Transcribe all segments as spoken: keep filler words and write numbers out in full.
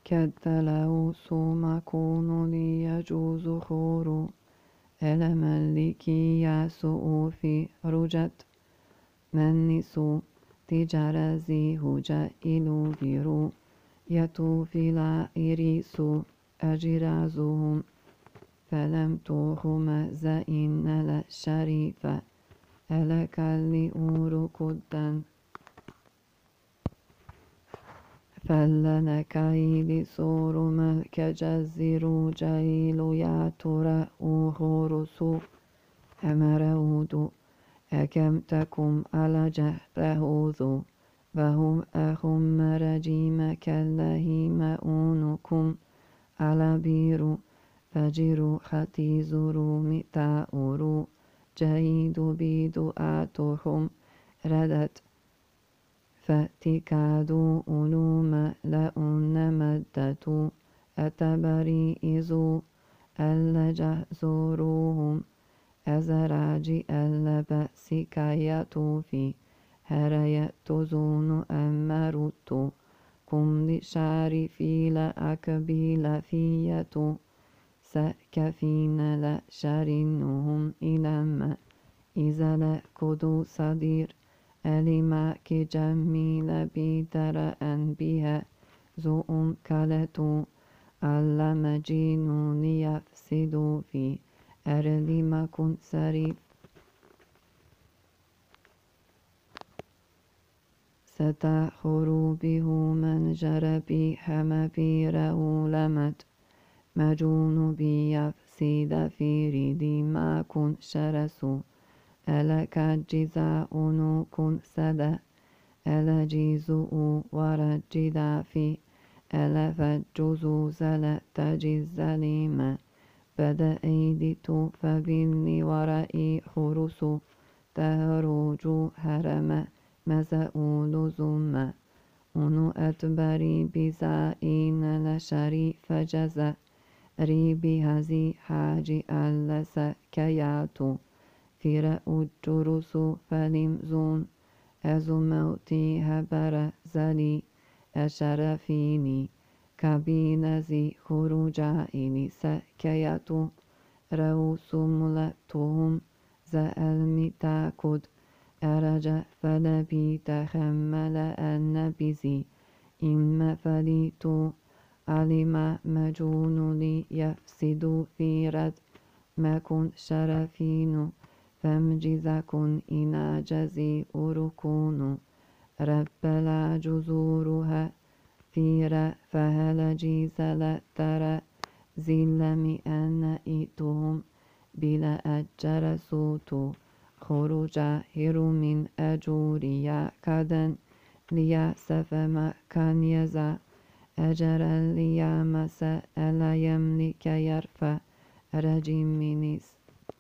كدلو سوما كونو ليجوز خورو الملكي ياسو في رجت منسو تجارزي هجا إلو بيرو يتو في لا إريسو أجرازهم فلم توخم زئن للشريفة ألك لأورو كدن فلنكايد سور ملك جزيرو جايلو ياتورا أوهورسو أمرودو أكم تكم على جهرهوذو وهم أهم مرجيم كالله مؤونكم على بيرو فجرو ختيزرو متاورو جايدو بيدو آتوهم ردت فاتكادو أولوما لأن مدتو أتبري إزو ألا جهزوروهم أزراجي ألا بأسكاياتو في هريتو زونو أمروتو كم لشاري في لأكبيل فيتو سكفين لشارنهم إلما إذا لكدو صدير ألما كجميل بيترأن بها زؤم كالتو ألا مجينون يفسدو في أرض ما كن سريف ستخرو به من جربي حما بيره لمت مجون بي يفسد في ريدي ما كن شرسو ألك جزاء كن سدا ألا جيزو ورجدا في ألا فجزو زل تجز لما بدا أيديتو فبني ورائي خرسو تهروجو هرم مزاول زما أنو أتبري بزائين لشريف جزا ريبي هزي حاجي ألا سكياتو فيرا أجرسو فلمزون أزو موتي هبر زلي أشرفيني كابينزي خروجائني سكياتو روسو ملتهم زألمي تاكد أرجع فلبي تخمل النبزي إما فليتو علم مجون لي يفسد في رد ما كن شرفين فمجزكن إنا جزي أركون رب لا جزورها فيرا فهل جيز لا ترى زلمي أن إيتهم بلا أجر سوتو خروج هير من أجوريا كدن ليأسف ما كان يزا أجر ليامس ألا يملك يرفع رجيم منيس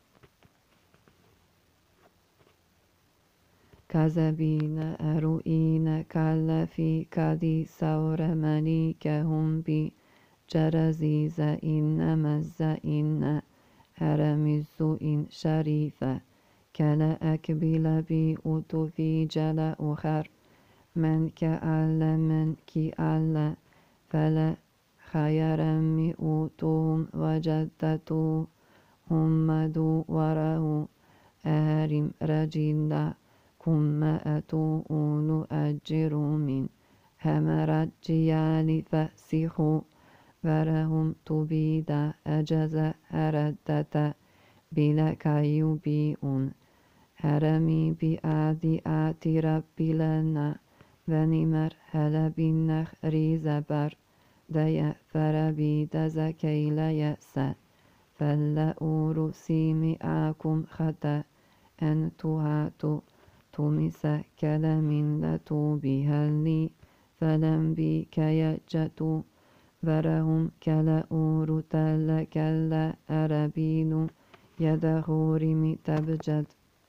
كذبين أروئين كال في كدي سور مليكهم بي جرزيز إن مز إن هرمز إن شريفة كلا أكبل بي أتو في جل أخر من كأل من كأل فلا خير مئوتهم وجدتو هم دو وره أهرم رجلا كم أتو أولو أجر من همر الجيال فأسخوا ورهم تبيد أجز هردت بلا كيبيئون هرمي بآدي آتي ربي لنا ونمر هل بالنخر زبر ديا فربي دزكي ليأس فلا أورسي مئاكم خطأ أن تهاتو تمس كلم لتو بهلي فلم بك يجتو ورهم كلا أور تل كلا أربين يدخور تبجد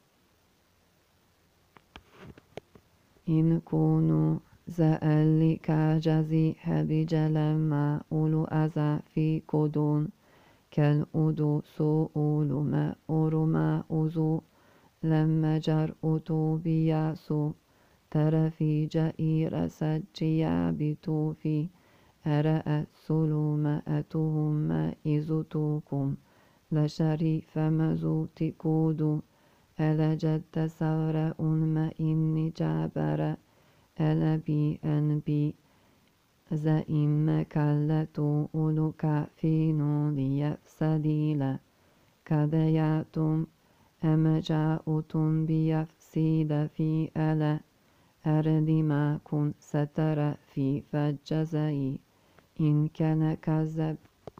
إن كونوا زألي كاجزي هبجل ما أولو أزا في كدون كالأدو سؤول ما أرما أزو لما جر أتو بياسو ترى في جئير سجيا بتوفي أرأت سلوم أتهم إزتوكم لشري فمزوت كودو ألا جد سورة ما إني جابر ألا بي أن بي زئم كالتو أولو كافينو ليفسديلا كذياتم أما جاءتم بيفسيد في ألا أرد ما كن ستر في فالجزائي إن كان كذب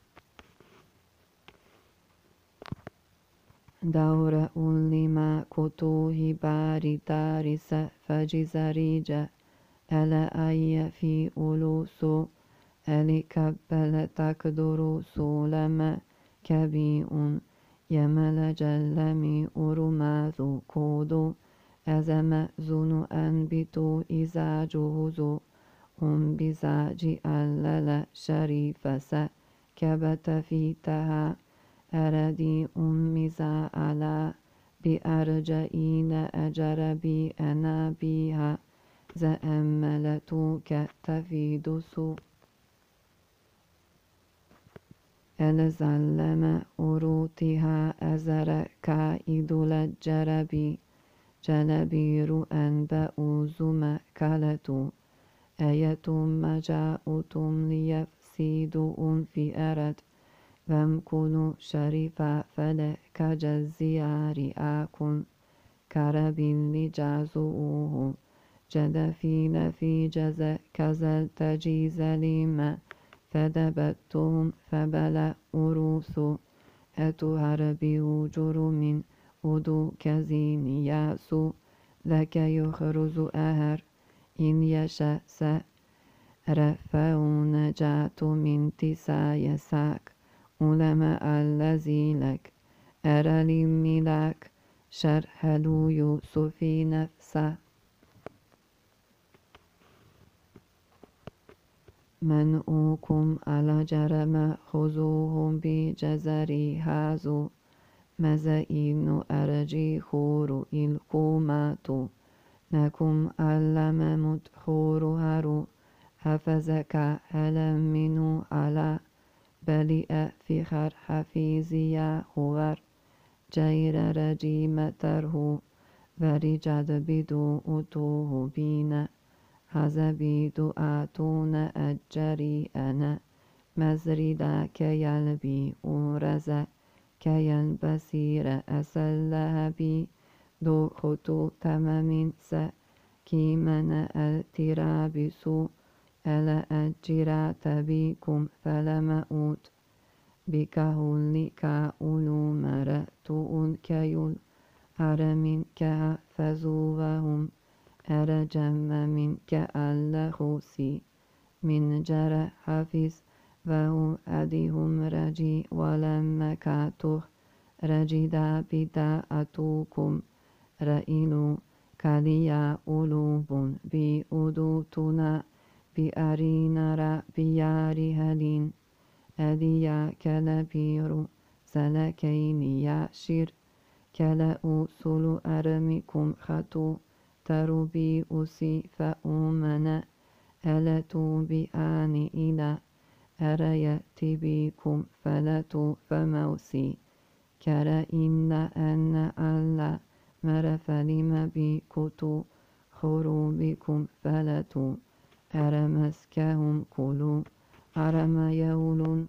دور لما كتوه باري دارس فجزريجة ألا أي في أولوسو ألي كبل تقدر سولما كبيء يمل جلمي أرماذو كودو أزم زنو أنبتو إذا جوزو هم بزاجي ألل شريف كبت فيتها أردي أمي على بأرجئين أجر بي أنا بها زأملتك تفيد سوء الزلم أروتها أزر كائد للجربي جلبير أنبأوزم كالتو أيتم مجاؤتم ليفسيدون في أرد فامكنوا شريفا فلك جزيار آكن كرب لجازؤوه جدفين في جز كزل تجيز لما فدبتهم فبل أروس أتهربي جرم أدو كزين ياسو لك يخرز أهر إن يشاء سرفعون جات من تسا يساك علماء الذي لك أرى لملاك شرح لو يوسف نفسه منؤكم على جرم خذوهم بجزري هازو مزئين أرجي خور القوماتو نكم ألم مدخور هرو حفزك هلم منو على بلئ في خر حفيزيا هور جير رجيم تره ورجد بدو أتوه بينا حزبيدو آتون أجري أنا مزردا كيلبي أورز كيلبسير أسلها بي دو خطو تمام س كيمن الترابسو ألا أجرا تبيكم فلم أوت بكهل كأولو مرأتون كيول أرمين كهفزوهم أرجم من كأل خوسي من جر حفظ وهو أديهم رجي ولم كاتوه رجدا بداءتكم رئيلو كاليا أولوب بأدوتنا بأرينر بيار هلين أديا كالبير سلكين ياشر كلا أوصل أرمكم خطو تربي أسي فأمنا ألتو بآن إلى أريت بكم فلتو فموسي كرا إن أن ألا مرف لما بكتو خروبكم فلتو أرمسكهم كلوا أرم يول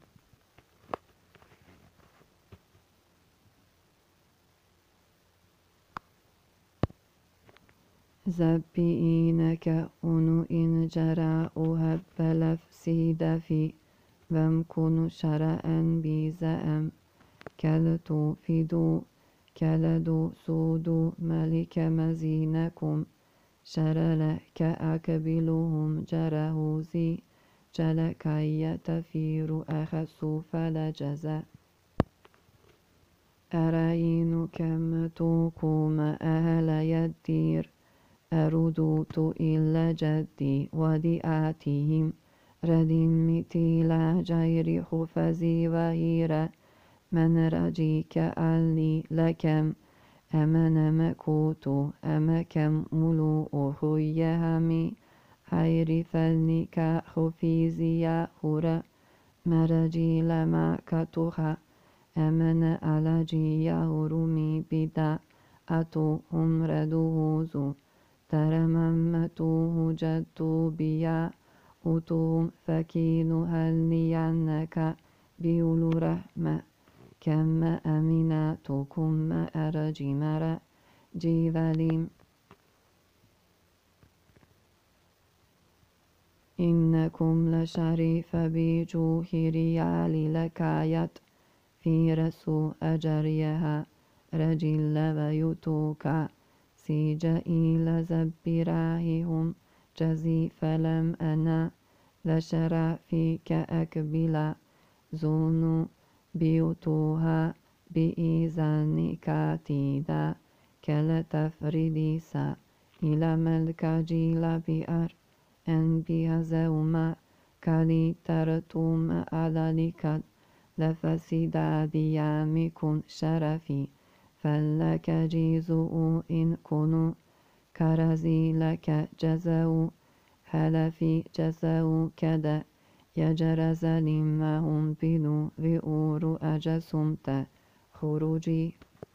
زبئينك أنو إن جرى أهب لفسيد في وامكن شرعا بزأم كالتو فيدو كالدو سودو ملك مزينكم شرل كأكبلهم جرهوزي جلكي يتفير أخسو فلجزا أرين كم توكم أهل يدير أردوت إلا جدي ودياتهم ردين متيلا جير خفزي وهيرا من رجيك ألي لكم أمن مكوتو أمكم ملوء خيهمي حير فلنك خفيزيا خورا مرجي لما كتوخا أمن ألاجي يهرمي بدا أتو هم ردوهوزو ترممتوه جدو بيا أتوم فكينو هلنيانك بيولو رحمة كما أميناتكم أرجي مرا جيذاليم إنكم لشريف بجوه ريال لكايت في رسو أجريها رجل ويتوكا سيجئيل زبراههم جزي فلم أنا لشرع فيك أكبلا زونو بيوتوها بإيزان كاتيدا كلا تفرديسا إلى ملك جيل بأر أن بها زوما كالي ترتم على لفسدا ديامكم شرفي فلك جيزو إن كنوا كرزي لك جزاو هلفي جزاو كدا يجرز لمهم بنو بؤور أجسمت خروجي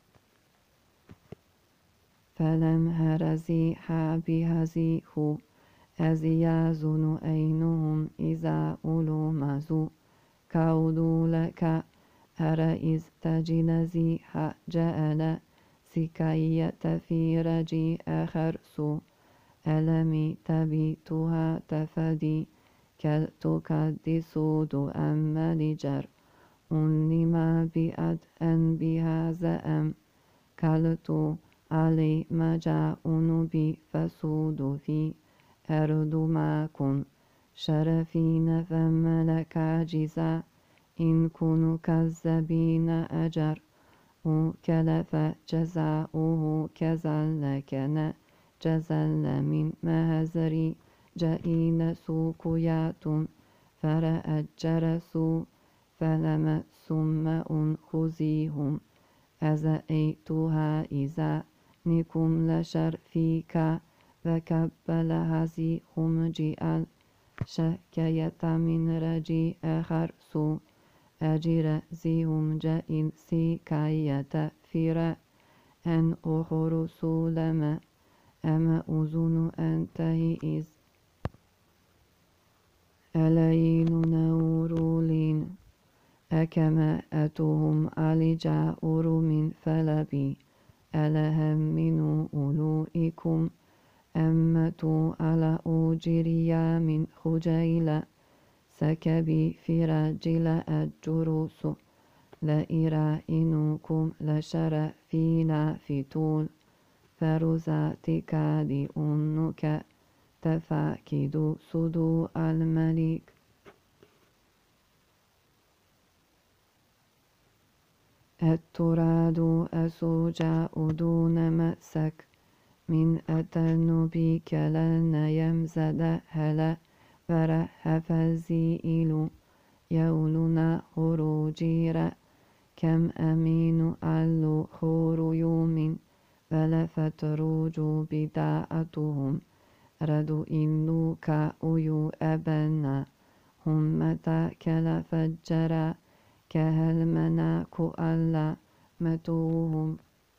فلم هرزي حابي هزي هو أزيازن أينهم إذا أولو مزو كاودو لك هرئيز تجنزي حجأل سكاية في رجي أخرسو ألمي تبيتها تفدي كالتكدسود أم لجر أنما بأد أن بها زأم كالتو علي مجاء بي فسود في أرض ما كن شرفين فملك عجزا إن كنوا كذبين أجر كلف جزاؤه كزل كان جزل من مهزري جئين سوكيات فرأت جرسوا فلم ثم أنخزيهم أزأيتها إذا نكم لشر فيك وكبل هزيهم جئال شكاية من رجي آخر سو أجر زيهم جائن سكاية فيرا أن أخر سولما أما أذن أنتهي إذ ألين نورولين أكما أتهم ألجا من فلبي ألهم من أولئكم أمتوا على أوجريا من خجيل سكبي في رجل الجروس لإرائنكم لشر فينا في طول فرزاتك لأنك تفاكد صدو الملك التراد أسوجاء دون مأسك من أتنبي كلن يمزد هلا فرح فزيئل يولنا خروجير كم أمين ألو خور يوم فلفت روج بداعتهم ردو إنو كأيو أبنا هم متى كلا فجرا كهل مناك ألا متوهم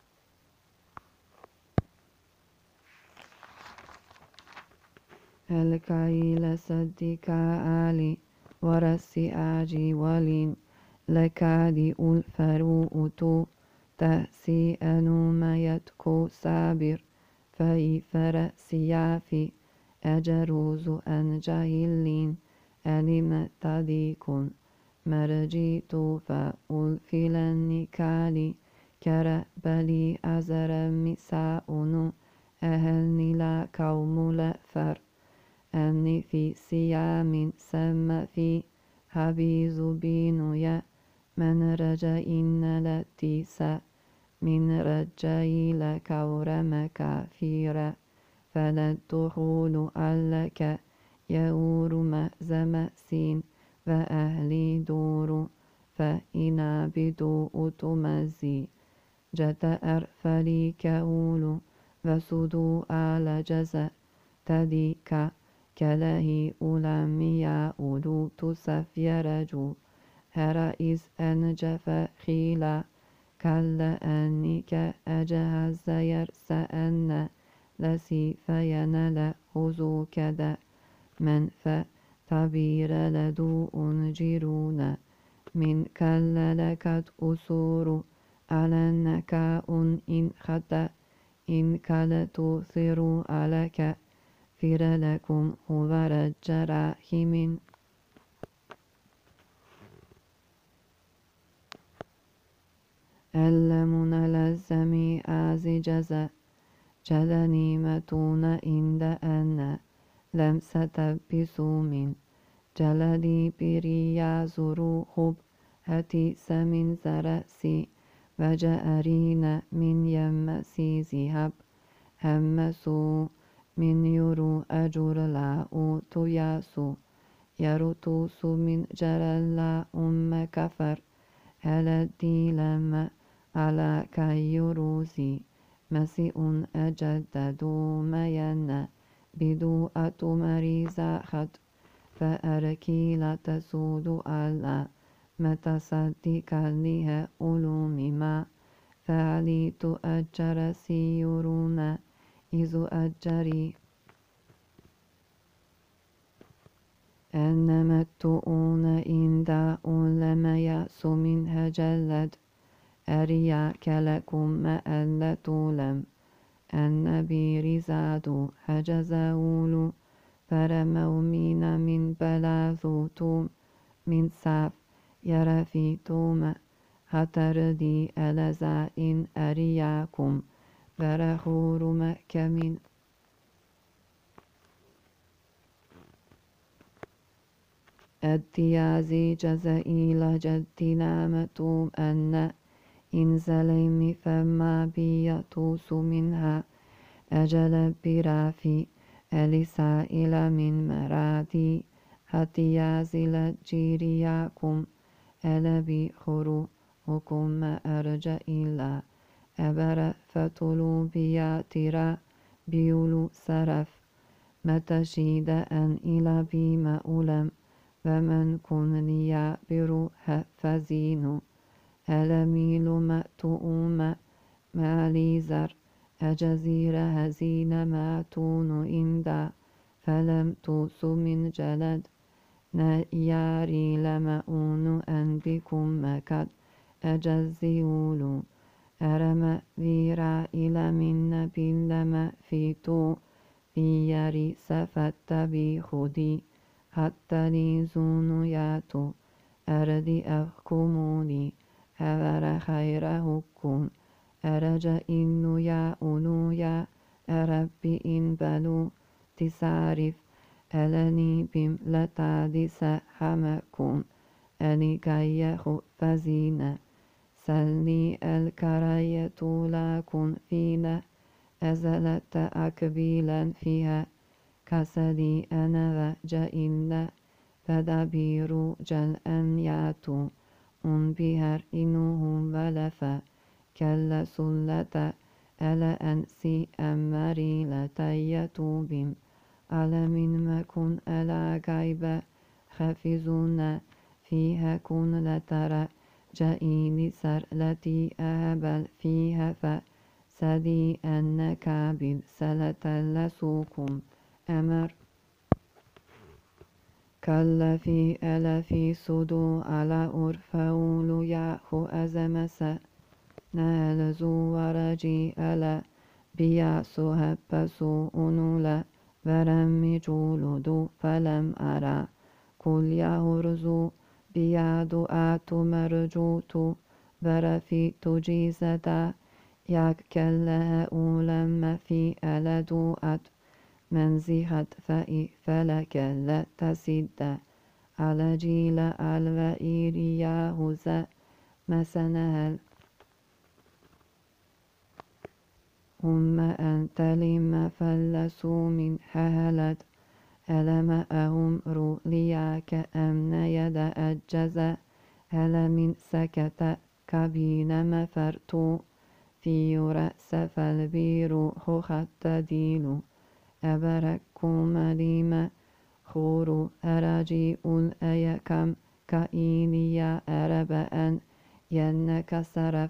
الكايل صدق آلي ورسي آجي ولين لكادي الفروء تو تأسي أنو ما يتكو سابر فاي فرسيافي أجروز أن جاهلين ألم تديكن مرجيتو فألفلن كالي كربلي أزر مساؤن أهلني لا كوم لأفر أني في سيام سم في حبيز بينيا من رجا إن لتيسا من رجاي لكورم كافيرا فلا الدخول ألك يور مأزم سين وأهلي دور فإنا بدو أتمزي جتأر فلي كأول وسدو آل جزا تديك كلهي أولميا أولو تسفيرجو هرائز أنجف خيلا كلا أنك أجهز يرسأن لسي فينال هزو كدا من فتبير لدو أنجرون من كلا لكت أسور على النكاء إن خطأ إن كلا تؤثر عليك فر لكم هو الجراحم ألمون لزمي أزجزا جلني متون إند أن لم ستبسوا من جلدي بريا زرو خب هتي سمن زرسي وجأرين من يمسي زهب همسو من يرو أجر لا تياسو يرتوس من جرلا أم كفر هلدي لما على كيروزي مسيء أجدد مينا بدو أتمريزا خد فأركي لا تسود على متصدق لها علوم ما فعلي تؤجر سيرون إذ أجري أنما التؤون إن داء لما يأس منها جلد أريا كلكم مألة لم النبي رزاد حجزاول فرموا من من بلاذوتم من ساف يرفي توم هتردي ألزا إن أرياكم برخور مكمن الديازي جزائيل جدنا متوم أن إن زليم فما بيطوس منها أجل برافي ألسائل من مرادي هتيازل جيرياكم ألبي خرو حكم أرجى إلا أبر فتلو بياترا بيولو سرف متشيد أن إلى بما أولم ومن كن ليعبر فزين ألميل مأتؤوم ماليزر أجزير هزين ماتون إندا فلم توس من جلد نياري لمؤون أن بكم مكد أجزيولو أرم ذيرا إلى من نبي لما فيتو في يري سفت بخدي حتى ليزون ياتو أردي أخكموني أبر خيره كن أرجى إنو يا أنو يا أربي إن بلو تسارف ألني بم لتادس حمكم أني كي فزينة سلني الكراية لكن فينا أزلت أكبيلا فيها كسدي أنا جئنا فدبير جل أن ياتوا أن بهر إنهم ولفا كلا سلة ألا أنسي أمري لتيتوا بم على من مكن ألا غيب خفزون فيها كن لترى جئيني سر التي أهبل فيها فسدي أنك بالسلة لسوكم أمر كلا في ألا في صدو على أرفول يأخو أزمس نالزو ورجي ألا بياسو هبسو أنولا ورمي جولدو فلم أرى كل يهرزو بيادو آتو مرجوتو ورفي تجيزدا يكلا أولم في ألدو أت منزهت فإ فلك لا تسد على جيل الوئير يهوز مسنهل هم أنت لما فلسوا من حهلت ألم أهم رؤلياك أمن يد أجز هل من سكت كبين مفرت في رأس فالبير خخت ديل أبركم لما خورو أراجي أول أيكم كإينيا أربأن ينك سرف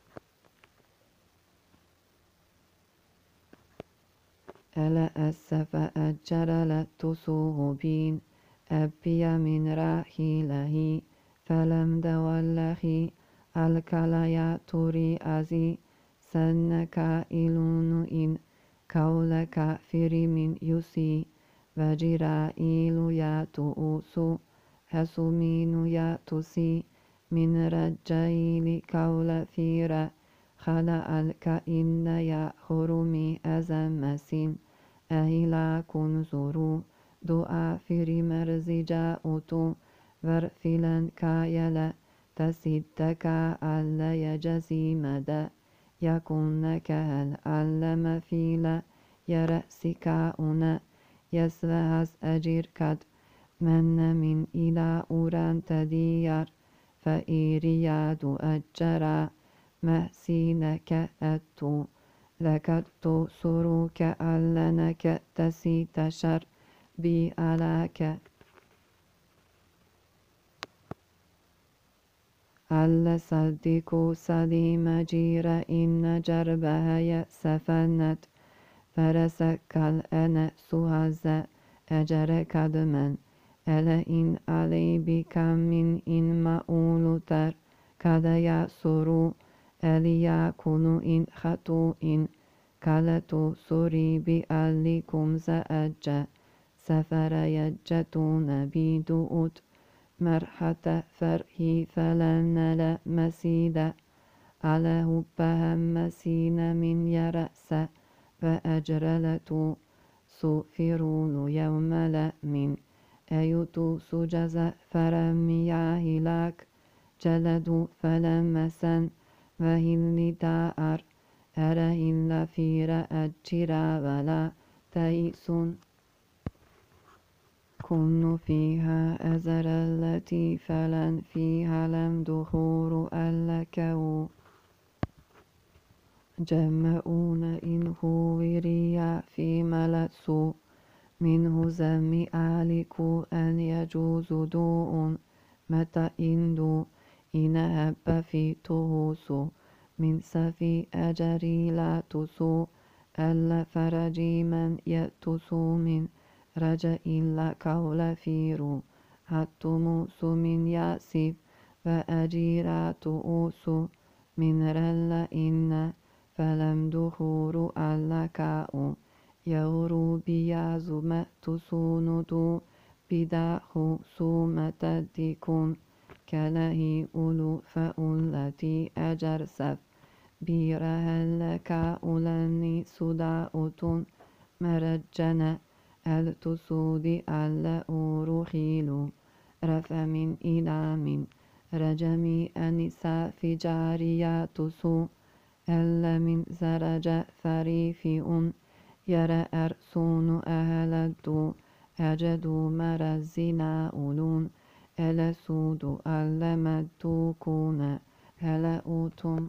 ألا أسف أجرل تسوهبين أبي من راحله فلم دولخي الكليا تري أزي سنك إلون إن كولك فري من يسي وجرائيل يا تؤسو هسمين يا تسي من رجيل كول فيرا خلع الكائن يا خرمي أزمسين أهلا كنزرو دعا فيري مرزجا أوتو ورفلا كايلا تسدك ألا يجزي مدى يكونك هل علم فيلا يرأسك أنا يسلهز أجير كد من من إلى أوران تديار فإيرياد أجرا محسينك أتو لكتو سروك ألنك تسي تشر بي ألاك ألا صديقو سليم جير إن جربها يسفنت فرسك الأنا سهز أجر كدمن ألا إن علي بك من إن مأول تر كذا يسرو ألي كنو إن خطو إن كالتو سوري بأليكم زأجا سفر يجتون بدؤت مرحة فرحي فلن لا مسيدا على هبهم مسين من يرأس فأجرلت سوفرون يوم لا من أيتو سجز فرمي هلاك جلدوا فلمسا وهل دار أرهن فير أجرا ولا تيسون كن فيها أزر التي فلن فيها لم دخور ألكو جمعون إن هوريا في ملسو منه زم آلكو أن يجوز دوء متى إندو إن هب في تهوسو من سفي أجري لا تسو ألا فرجي من يتسو من رجا إلا كول فيرو هتموس من ياسف فأجيرات أوسو من رل إن فلم دخور ألا كاو يورو بيازو متسوندو بداخو سومة ديكون كلهي أولو فأولتي أجر سف بيرهلك أولاني سداؤتون مرجنا التسود ألا أورخيلو رفع من إلى من رجمي أنسا في جاريات سو ألا من زرج فريفئ يرى أرسون أهل الدو أجدوا مرزنا أولون ألا سود ألا مدوكون ألا أوتم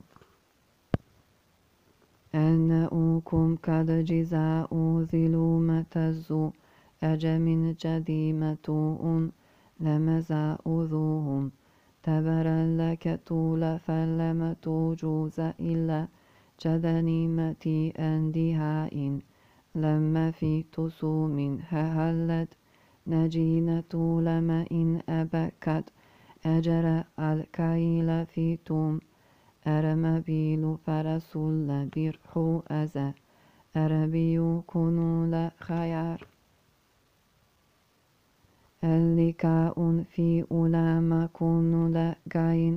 أنؤكم قد جزاء ظلومة الزو أجم جديمة لمزاء ذوهم تبرا لك طول فلم توجوز إلا جدنيمتي أندهاء لما في تسوم ههلت نجينة لما إن أبكت أجر الكيل في توم أرمبيل فرسول برحو أزا أربي كنول خيار اللكاء في أولام كنول قاين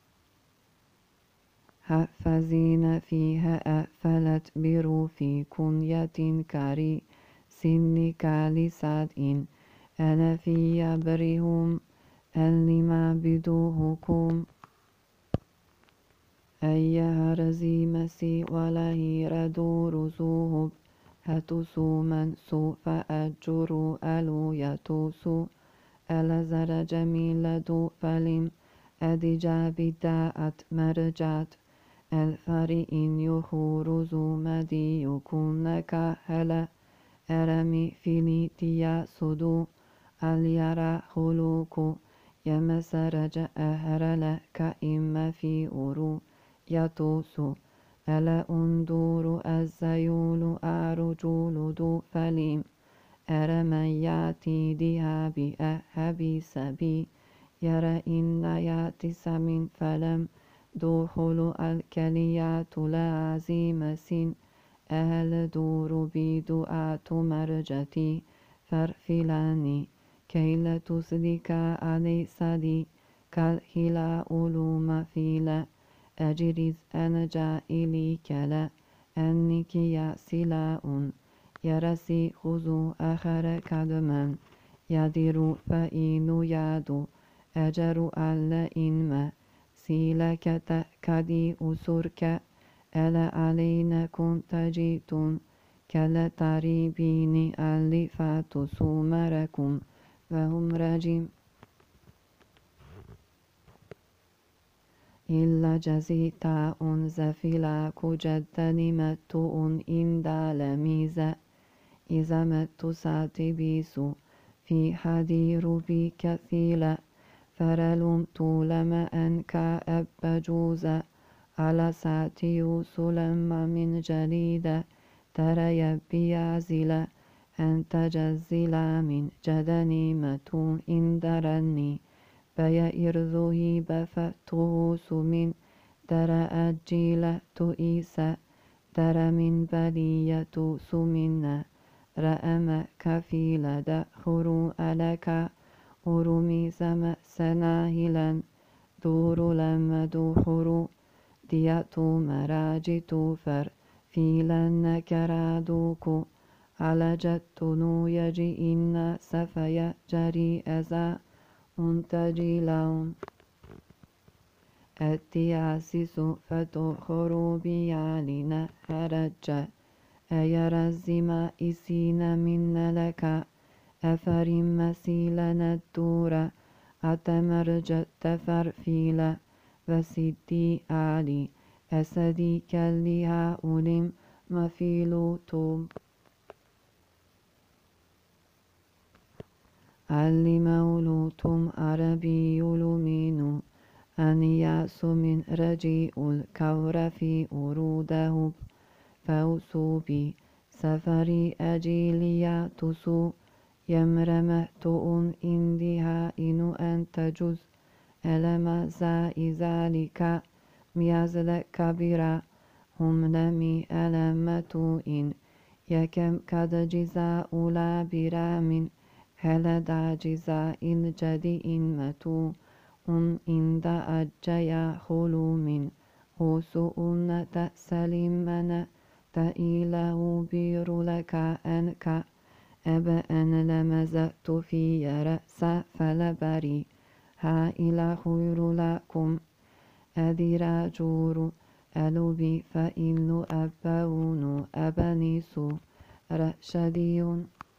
حفزين فيها أفلت بروفي كنية كاري سنك لساد إن ألا في يبرهم ألما بدوهكم أيها رزيمسي وله ردو رزوهب هتسو من سو فأجروا ألو يتوسو ألزر جميل دو فلم أدجا بداءت مرجات الفري إن يخورزو مدي يكونك هلا أرمي فيليتيا سدو اليرى خلوك يمسرج أهرل كإما في أورو يطوس ألا أندور الزيول أرجول دو فليم أرمن ياتي دها بأهبي سبي يرى إن ياتي سمين فلم دخول الكليات لازمة أهل دور بدعاة مرجتي فرفلاني كي لا تسلك أليس لي كالهلا علوم فيلا أجرز أنا جائلي كلا أنك يا سلاء يرسي خذو آخر كدما يدير فإن يادو أجر ألا إنما سيلك تأكدي أسرك ألا علينا كنت جيتون كلا تريبين ألفات سومركم وهم رجيم إلا جزيتا زفلا كجد متو إن دالميزا إذا مت ساتبيسو في حدير بكثيلا فرلم طولما أنك أبجوزا على ساتيو سلم من جليدة ترى يبيازلا أنت جزلا من جدني متون إن درني بيا إرذه بفتوس من درى أجيلة تؤيسا درى من بلية سمنا رأم كفيلة دخرو ألك أرمي سما سناهلا دور لما دخرو دياتو مراجتو فر فيلن كرادوكو على جتنو يجي إن سفيا جري أزا منتجلون التياسس فتخرو بيالنا هرجا أيرى الزما إسين من لك أفرم مسيلنا الدورة أتمرجت تفرفيلا وسدي آلي أسدي كاللها أولم مفيلو توم علي مولوتم عربي يلومينو أن يأس من رجيء الكور في أروده فوسو بي سفري أجيليا تسو يمرمهتؤ إندها إنو أنت جز ألما زائي ذلك ميازل كبيرا هم لمي ألمتو إن يكم كد جزاء لا برام هل دا جزاء الجدي إن متو أن إند أجيا خلو من غسو أن تسلمنا تإله بير لك أنك أبا أن لمزت في رأس فلبري ها إلى خير لكم أذرا جور ألوبي فإن أبون أبنيسو رشديون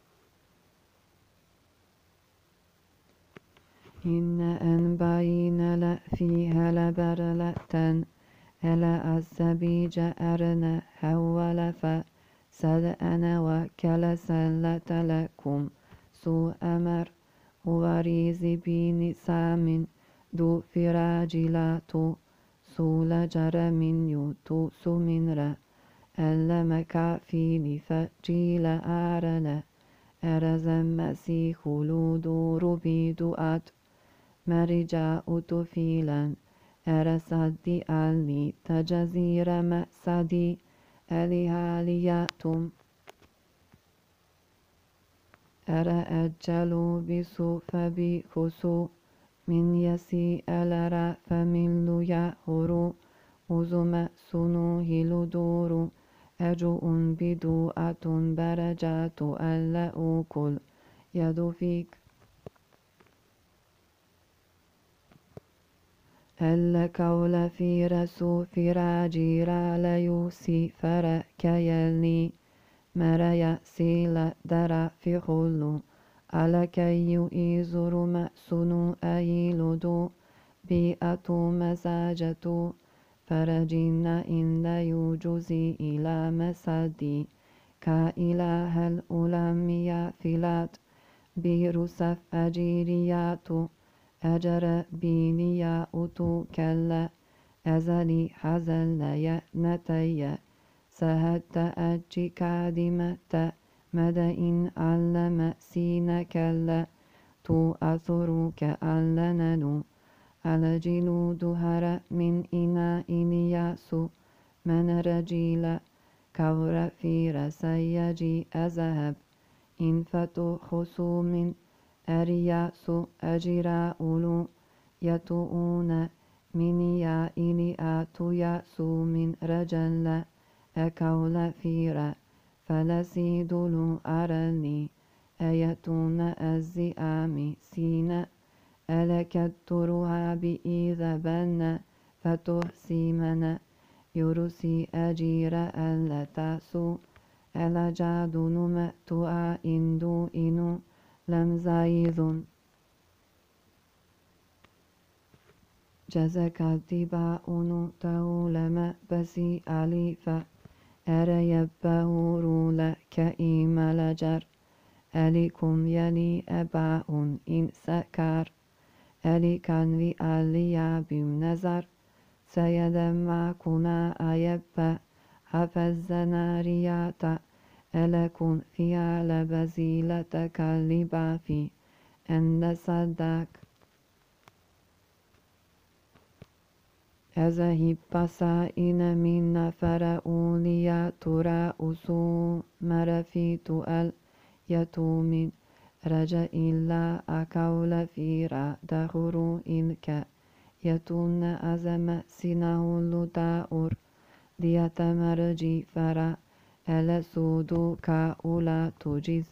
إن أنبين لا فيها لبرلتن ألا الزبيج أرنا حول فسد أنا وكل سلة لكم سوء أمر وريز بين سام دو فراجلاتو سول جرم يوتو سمنرا ألا مكافيل فجيل أرلا أرز مسيح لودور بدؤات مرجاء تفيلا أرسدي ألي تجزير مأسدي ألهالياتم أرى أجلوا بسو فبخسو من يسي ألرا فملو يهرو أزم سنو هلدورو أجو بدوءة برجات ألا أكل يد فيك ألا كول في رسو فراجيرا ليوسي فرك يلني مريا سيلا درا في خلو على كي يؤيزر مأسنو أيلدو بيئة مزاجتو فرجنا إن لا يجوزي إلى مسدي كإله الأولمية فلات بيروسف أجيرياتو أجر بينيا أتو كلا أزلي حزل يأنتي سهدت أجي كادمة مدئن علم سين كلا تو أثر كألننو الجلود هر من إنا إنياسو من رجيل كور فير سيجي أذهب إن فتو خصوم أرياسو أجرا أولو يتؤون منيا إلي آتو ياسو من رجل أكول فيرا فلسيدلو أرني أيتون الزئام سينا ألكترها بإذا بنا فتحسيمنا يرسي أجير ألا تاسو ألا جادو نمتوى إندو إنو لم زايذون جزك الدباء تولم بسي أليفا أريبه رولا كإيم لجر أليكم يلي أباء إن سكر ألي كان في أليا بمنظر سيدمع كنا أيبا حفظنا رياتا ألكن فيها لبزيلة كالبا في أن صدق أذهب بسائن من نفر أوليا ترى أسو مرفيت اليتوم رجا إلا أكول فيرا دخرو إنك يتون أزم سنه اللداؤر ليتمرجي فرا ألا سودو كاولا تجيز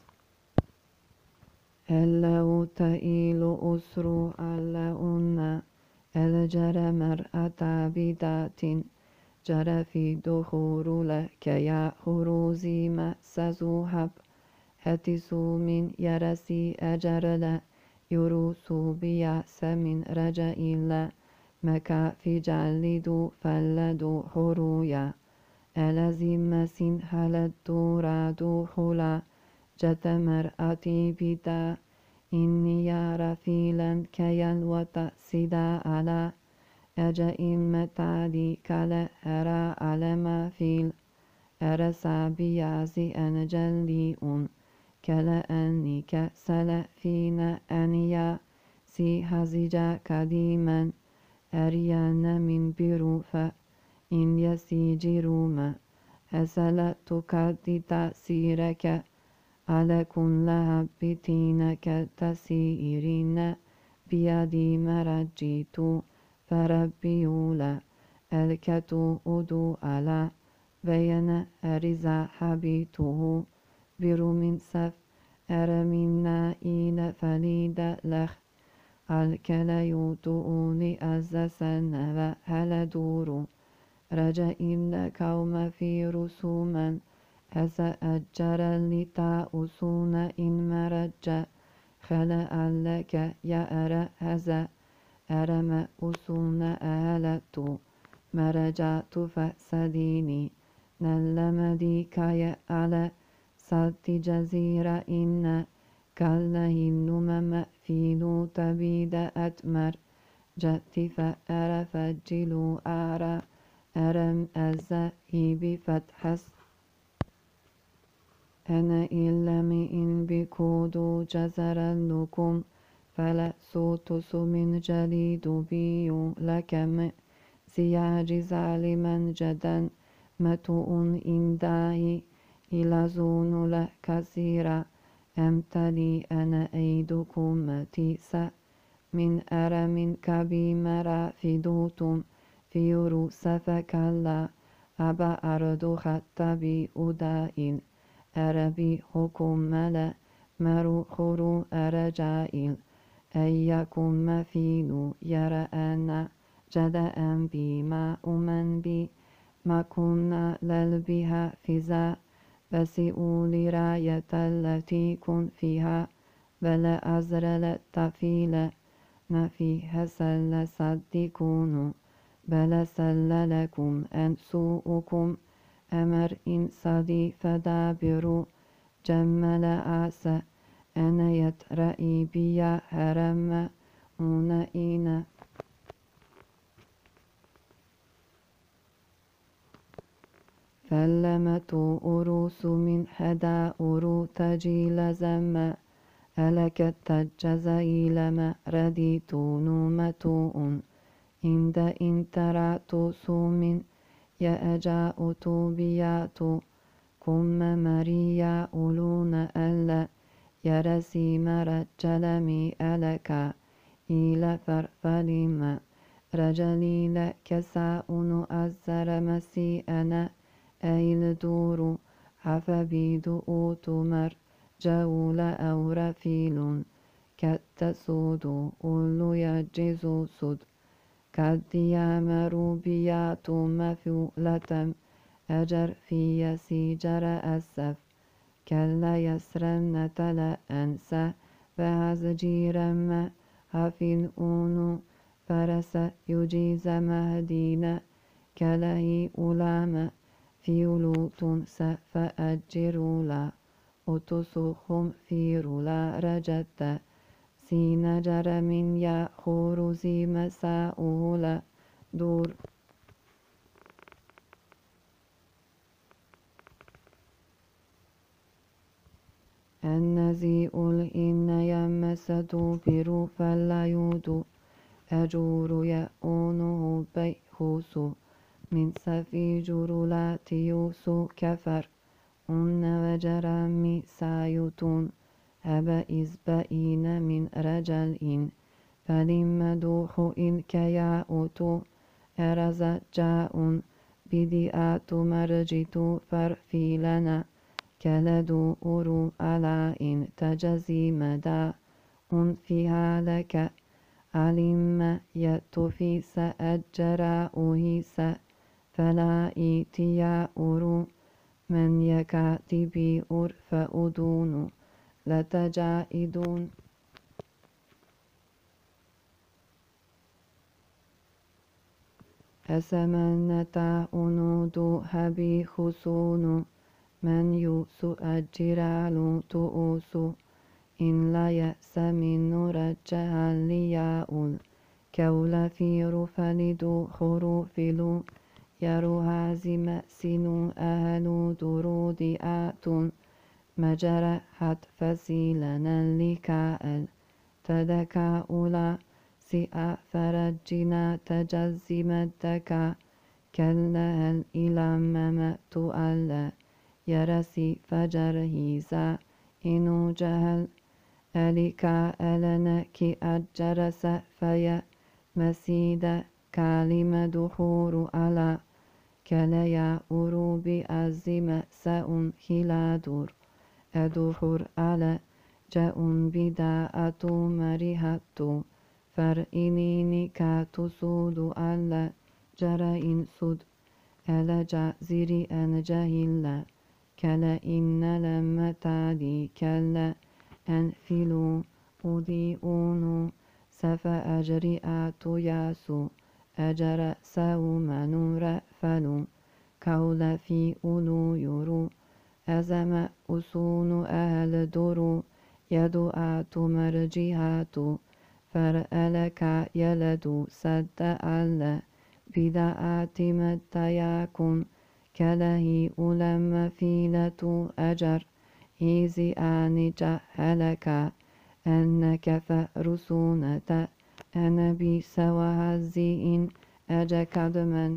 ألا تئيل أسرو ألا أنا الجر مرأة بدات جر في دخور لك يا خروزي مسزو هب هتسو من يرسي أجر لا يروسو بياس من رجا إلا مكا في جلدو فلدو حرويا ألزم سن هلدو رادو خلا جت مرأتي بدا إني يا رفيلا كيان وتأسدا على أجئم متعدي كلا أرى على ما فيل أرسى بيازي أنجلي أن كلا أني كسلا فينا أنيا سي هزجا كديما أريان من بروفا إن يسيجي روما أسلا تكدي تأسيرك على كل هبتينك تسيرين بيدي مرجيت فربيولا الكتو أدو على بين أرزا حبيته بروم سف أرمنا إلى فليد لخ الكلا يوتؤوني أزسن هل دور رجا إلا كوم في رسوما أسا أجر لتاؤسون إن مرجا خلا لك يا أرى هزا أرم أسون أهلت مرجعت فأسديني نلمدي كي على سات جزيرة إن كالهن مم في نو تبيد أتمر جت فأر فجلو أرى أرم أزهيب فتحس أنا إلا من بكودو جزر لكم فلا صوتس من جليد بيو لكم سياج ظالما جدا متوء إنداي إلى زون لكثيرا أمتلي أنا أيدكم تيسا من أرم كبيمرا فدوتم في روس فكلا أبا أرد حتى بأدائن أربي حكم ملا مرو خرو أرجائل أيكم مفينو يرى أنا جدأ بما أمن بي ما كنا للبها فزا بسئوا راية التي كن فيها بلا أزرل التفيل ما فيها سل صدقون بلا سل لكم أن سوءكم أمر إن صدي فدابروا جمل آسى أنا يترأي بيا هرم أونئين فلمت أروس من هدا أرو تجيل زم ألكت تجزيل رديت نومتون عند انترعت سوم يأجاء توبيات كم مريا أولون ألا يرسي مرجلمي ألكا إلى فرفلم رجليل كساؤن أزر مسيئنا أيل دور عفبيد أوتمر جول أو رفيل كالتسود أولو يجزو سد كالديام روبيات مفولة أجر في يسيجر أسف كلا يسرن تلا أنسى فهز جيرم هفين أونو فرس يجيز مهدين كلهي أولام في لوط فأجرولا أتسخم في رولا رجت سين جرم يا خروزي مساؤولا دور النزيء الإن يمسد برو فلا يود أجور يأونه بيهوس من سفي جرولات يوسو كفر أن وجرامي سايتون هبا إزبئين من رجل إن فلم دوخ إن كياؤتو أرز جاء بديئات مرجت فرفيلنا كلدو أرو على إن تجزي مدى أن فيها لك علم يتفي سأجرا أهيس فلا إيتيا أرو من يكاتبي أرف أدون لتجائدون أسمنتا أنود هبي خسون من يوسو أجرال تؤوسو إن لا يأس من رجها لياؤل كول في رفلدو خروفلو يرو هازم سنو أهل درود آتون مجرى حت فسيلنا لكائل تدكاؤلا سئا فرجنا تجزم الدكا كلا الإلام تؤلا يرسي فجرهيزا إنو جهل ألكا ألنك أجرس فيا مسيد كلمة دخور على كليا أروبي أزم سأن خلادور أدخور على جاء بداءة مريهة فرئنيني كاتسود على جرائن سود ألا جازري أن جهلا كلا إن لما تالي كلا أنفلوا أضيئون سفا أجرئات ياسو أجر سوم نور فلو كول في أولو يرو أزم أسون أهل درو يدعات مرجهات فرألك يلد سد ألا بداءات متياكم كلهي ألم فيلة أجر إيزي آن جهلك أنك فرسونة أنا بي سوى الزئين أجك دمن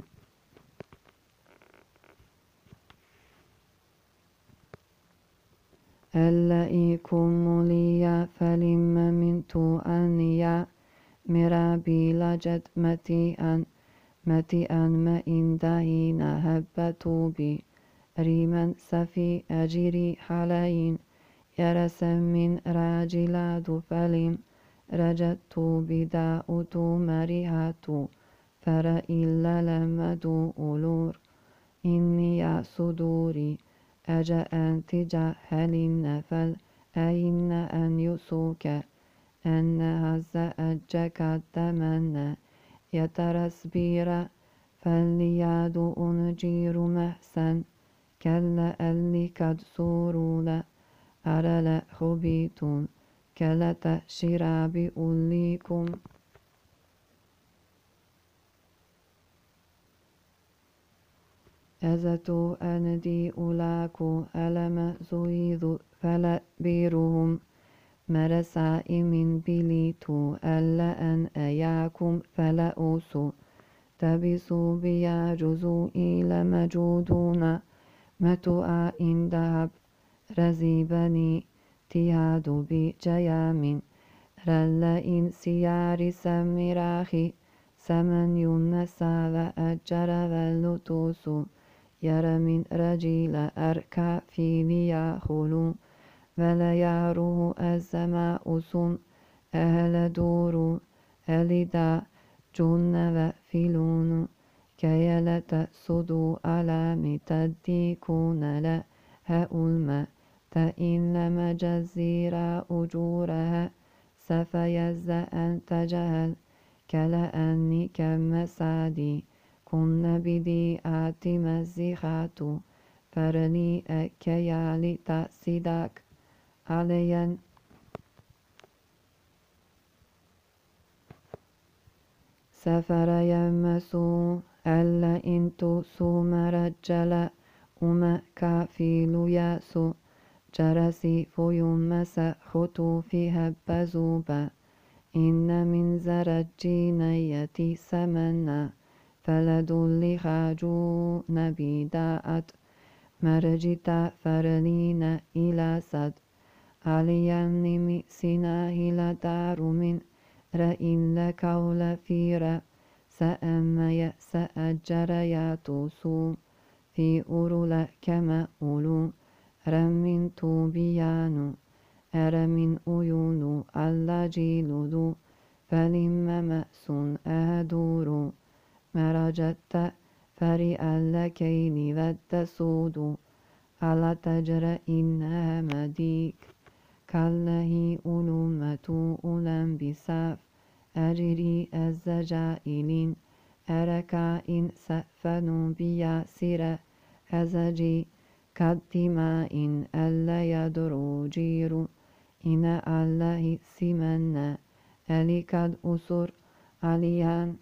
ألئيكم لي فلم منت أنيا مرابي لجد متيئا متيئا ما إن دهين هبتو بي ريما سفي أجري حلين يرسم من راجلاد فلم رجدت بداؤت مريهات فرإلا لمدو أولور إني يا صدوري أجا أن تجهل النفل أين أن يسوك أن هز أجك الدمن يترسبير فلياد أنجير محسن كلا ألي قد سورولا أرل خبيتون كلت شراب أوليكم أزتو أندي أولاكو ألم زويذ فلا بيرهم مرسا إمن بليتو ألا أن أياكم فلا أوسو تبسوا بيا جزو إلى مجودون متوى إن دهب رزيبني تيادو بجيامين رل إن سيار سمراخي سمن ينسى أجر واللتوسو يرى من رجيل أركا في ليأخلو ولا يعروه السماء سن أهل دور ألدا جن وفلون كيلت سدو على متديكون لا هؤلما تئن لم جزيرا أجورها سفيز أن تجهل كلأني كمسادي كن بدي آتي مزيخات فرني أكيالي تأسيدك عليا سفر يمسو ألا إنتو سومرجل أما كافيلو ياسو جرسي فيمس خطو في هبزوبا إن من زرجين يتي سمنا فلدل خاجو نبيداءت مرجتا فرلين إلى سد عليان مئسنا إلى دار من رئين لكول فيرا سأما يأس أجر ياتوسو في أرول كما أولو رمين توبيانو أرمين أيونو ألا جيلودو فلما مأسون أهدورو مرجت فري اللكين والتسود على تجر إنها مديك كالله ألومة أولم بساف أجري الزجائلين أركائن سأفنوا بياسر أزجي كالدماء ألا يدرو جير إن الله سمنا ألكد أسر عليان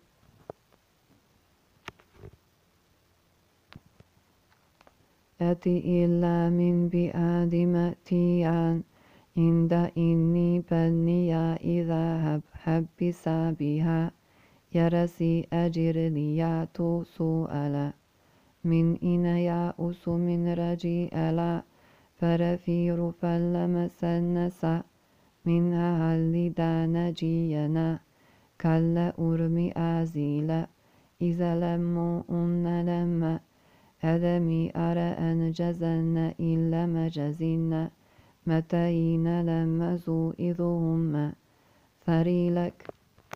أتي إلا من بآدم تيان عند إني بنيا إذا هب حبس بها يرسي أجر لياتو سؤالا من إن يأس من رجي ألا فرفير فلمس النسا منها هل دانجينا كلا أرمي أزيلا إذا لم أن لما أدمي أرى أنجزن إلا مجزن متين لما زوئذهم فريلك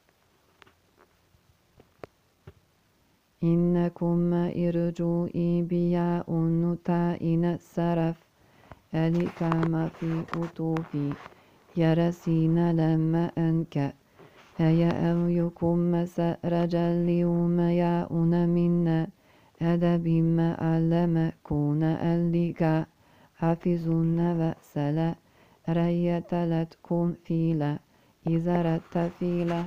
إنكم إرجوئي بيا أنتائن السرف ألكام في أطوفي يرسين لما أنك هيا أويكم مسأرج اليوم ياؤن منا أدب ما علم كون ألقى حافظون وأسلا ريت لتكم فيلا إذا رت فيلا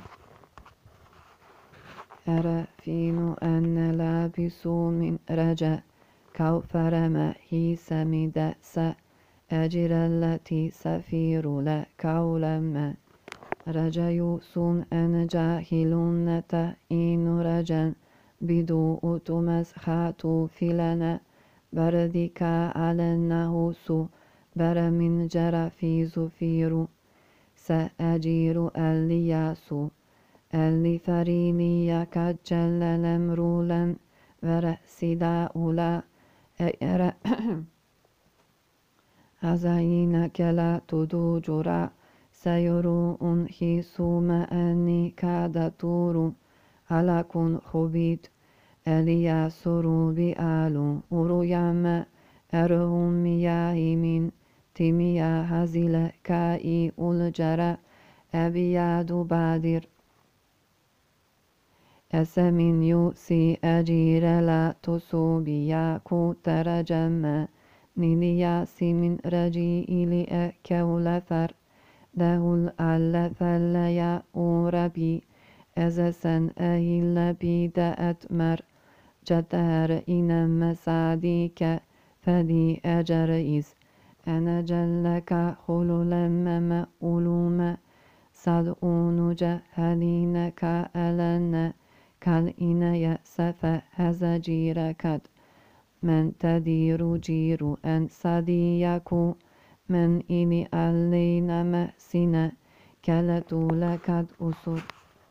أرفين أن لابسوا من رجا كوفر ما هي سمدأس أجر التي سفير لا كولما رجيوس أن جاهلون تئين رجا بدو تمسخات فلنا بردك على النهوس بر من جرى في زفير سأجير الياس اللي فريني كجل لمرولا ورأسي داولا أيرا أزينك لا تدو جرا سيرو أنهي سوما أني كاد تورو على كن خبيت أليا سرو بآلو أريام أرهم مياه من تميا هزل كائي ألجرا أبياد بادر أسمين يوسي أجير لا تسوبيا كتر جمّا نيلياسي من رجي إلي كولفر دهول ألا فليا أوربي أزسن أهل بيدا أتمر جتهر إنما سعديك فدي أجر إز أنا جلك خلو لمم أولوم صدقون جهلينك ألن كالإن يأسف هزجيركت من تدير جير أن صديكو من إني ألين محسن كالتو لكد أسر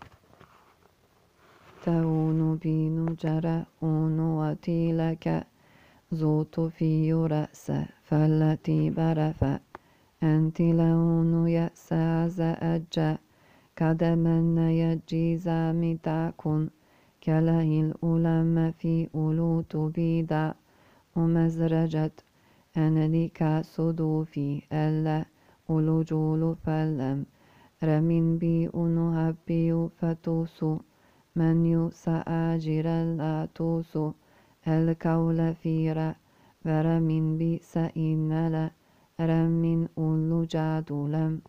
تهون بين جرى أنواتي لك زوت في رأس فالتي برف أنت لون يأس أجا كدمن يجيز متاكن كله الألم في ألوت بيدا ومزرجت أنا لك صدوفي ألا ألجول فلم رمين بي أنهبي فتوسو من يسأجر لا توسو الكول فيرا ورمين بي سئن لا رمين أولو جادولم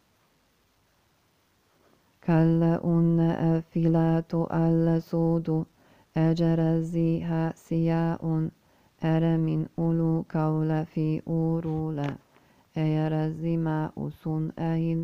كلا أن أفلات السود أجر الزيها سياء أرمين أولو كول في أورولا أيرزي ما أسن أهل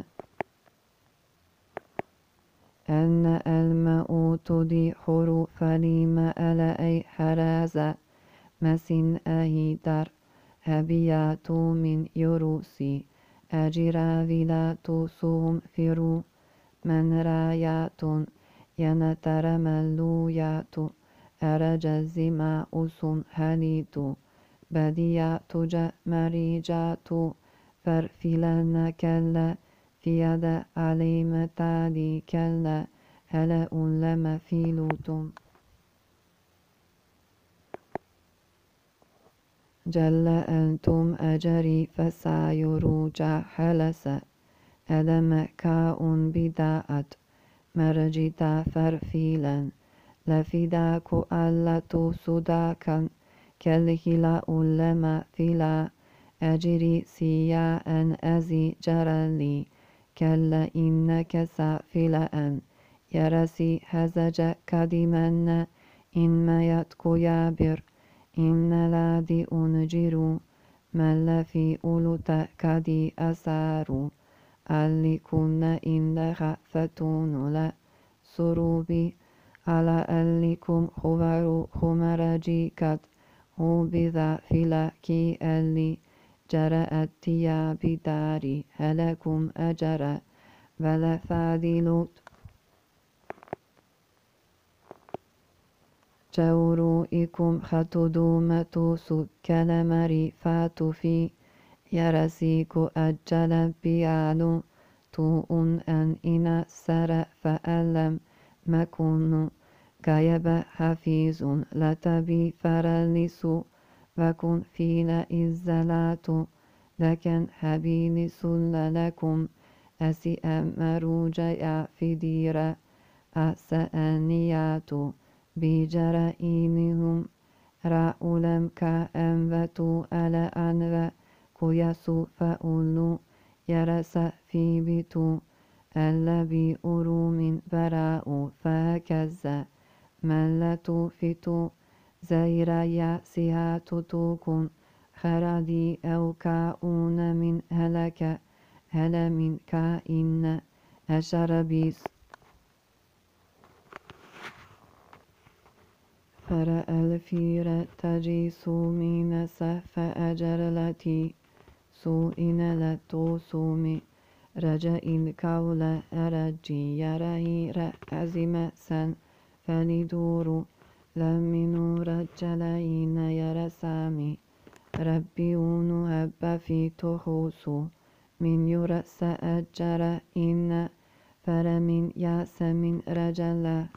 أن الماء تدي حروف لما ألا أي حرازة مسن أهيدر هبيات من يروسي أجرا فيلات سوم فرو من رايات ينتر ملويات أرجز ما أسن هليت بديات مريجات فرفلن كلا في يد عليم تالي كلا هلا لما في لوتم جل أنتم أجري فسايرو جحلس أدم كاء بداءت مرجتا فرفيلا لفداك ألتو سداكا كالهلا لما فيلا أجري سياء أزي جرلي كلا إنك سافلا يرسي هزج كدمن إن ما يتكو يابر إن لادي أنجرو مل في أولوتا كدي أسارو اللي كنا إن فتون لا سروبي على أليكم خبرو خمرجي كد هو بذا فلا كي اللي جرأت تيا بداري هلكم أجرى ولا فاذلوت جوروئكم ختدوم توسو كلمري فاتو في يرسيكو أجل بيالو تو أن إنا سر فألم مكونو كيب حفيظ لتبي فرلسو وكن فينا إزلاتو لكن حبيني سل لكم أسي أمرو جيا في ديرة أسأنياتو بجرائمهم رأولم كأنفتو ألا أنف كيسو فأولو يرس في بيتو ألا بأرو من براء فهكذا ملتو فتو زيرا ياسها تتوكن خردي أو كاؤون من هلك هل من كائن أشربيس فرأى الفيرة تجيسو من سف أجرلتي سوئن لتوسومي رجاء كول أرجي يرهي رأزم سن فلدور لمن رجلين يرسامي ربيون هب في تخوسو من يرس أجر إن فرمن ياس من رجلا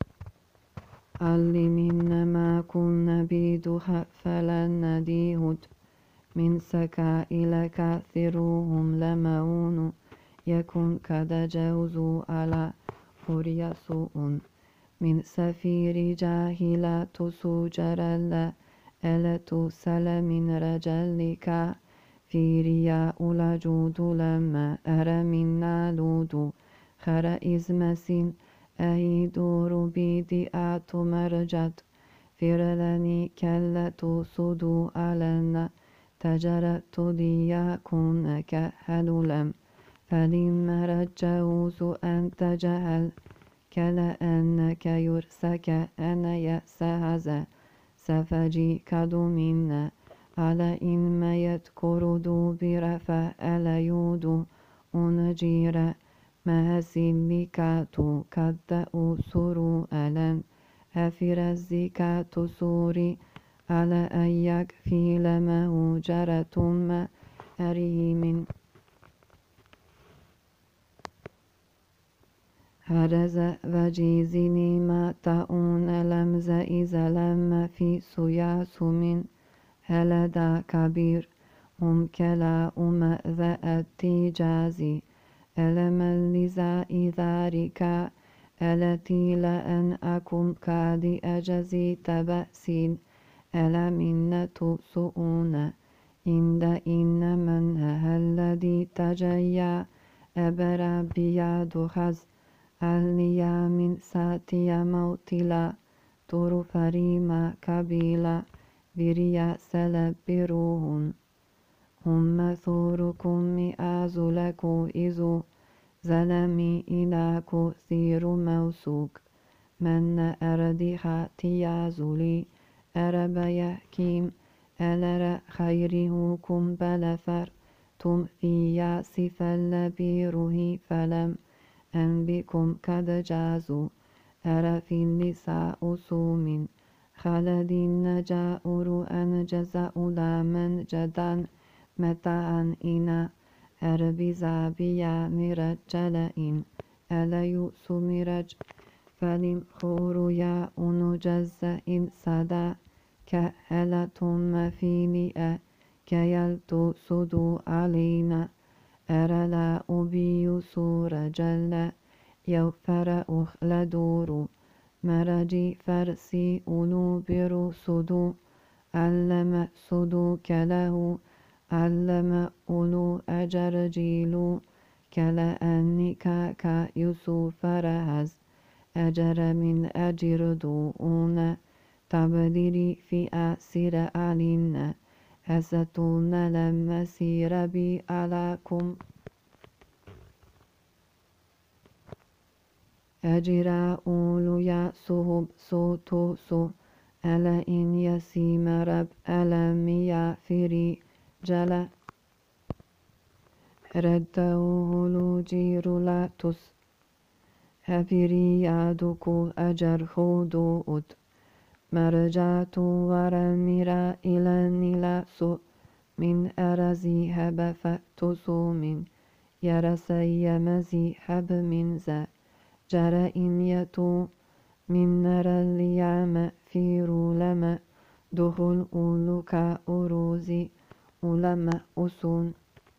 علي من ما كن بيدها فلن ديهد من سكا إلى كثيرهم لمعون يكون كد جوزو على فريا سوء من سفير جاهلة سجرلا ألتو سلمين رجلك فيريا أولا جودو لما أرمين نالودو خرا إزمسين أهيدو بيدي آتو مرجد فيرلني كلتو صدو ألنا تجرت ليكونك هلولم فلما رجوز أن تجهل كلأنك يرسك أنا يسهز سفجي كدومنا على إن ما يذكر دو برفا ألا يودو أنجير ما هسيلكاتو كدأو سرو ألن أفر الزكاة سوري على أن يكفي لمه جرة ما أريه من هرز وجيزني ما تأون لمز إذا لم في سياس من هلدا كبير هم كلا أم ذا التجازي ألم لذا ذلك التي لأن أكم كاد أجزي تبأسين ألمنة سؤون عند إن من الذي تجيا أبرا بياد خز أليا من ساتي موتلا تور فريما كبيلا بريا سلبروهن هم ثوركم مئازلكو إذو زلمي إلاكو سير موسوك من أردها تيازولي أرب يحكيم ألر خيرهكم بلفر تم في ياسف اللبيره فلم أن بكم قد جازوا أرى في النساء سوم خالد نجاؤر أنجز أولا من جدا متاعا إنا أربي زابيا مرجلئن ألا يؤس مرج فلم خور يا أنجز إن صدا كهلة فينئ كيلت صدو علينا أرى لا أبي سور جل يوفر أخلدور مرجي فرسي أنوبر صدو علم صدو كله علم أولو أجر جيلو كلأنك كيوسف رهز أجر من أجر دون تبديري في أسير علينا أستون لما سير بي علىكم أجرا أولو يا صهب صوتو سو ألا إن يسيم رب ألم يافري جلا ردوه لجير لا تس هفري يادكو أجر خودو أد مرجعت ورميرا إلى النلاس من أرزي هب فتسو من يرسي مزي هب من ذا جرى إن يتو من نرى اليام في رولما دخل أولوك أروزي أولما أسون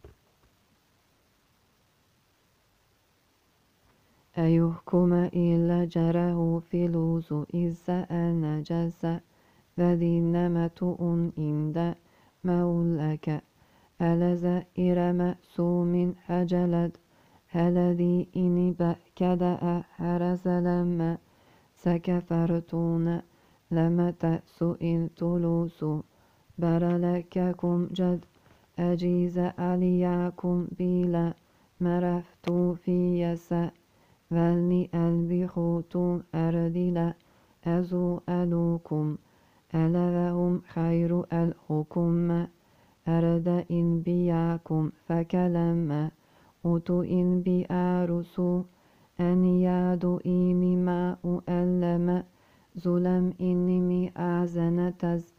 أيحكم إلا جره في لوز إذا أنا جزا ذي نمة عند مولك ألز إرم سوم هجلد هلذي إن بكدا هرز لما سكفرتون لما تسئل تلوس برلككم جد أجيز عليكم بلا مرفت في يسأ ولي ألبخوت أردل أزو ألوكم ألهم خير الحكم أرد إن بياكم فكلم أتو إن بأرسو أن يادو إني ما أؤلم ظلم إني أعزن تز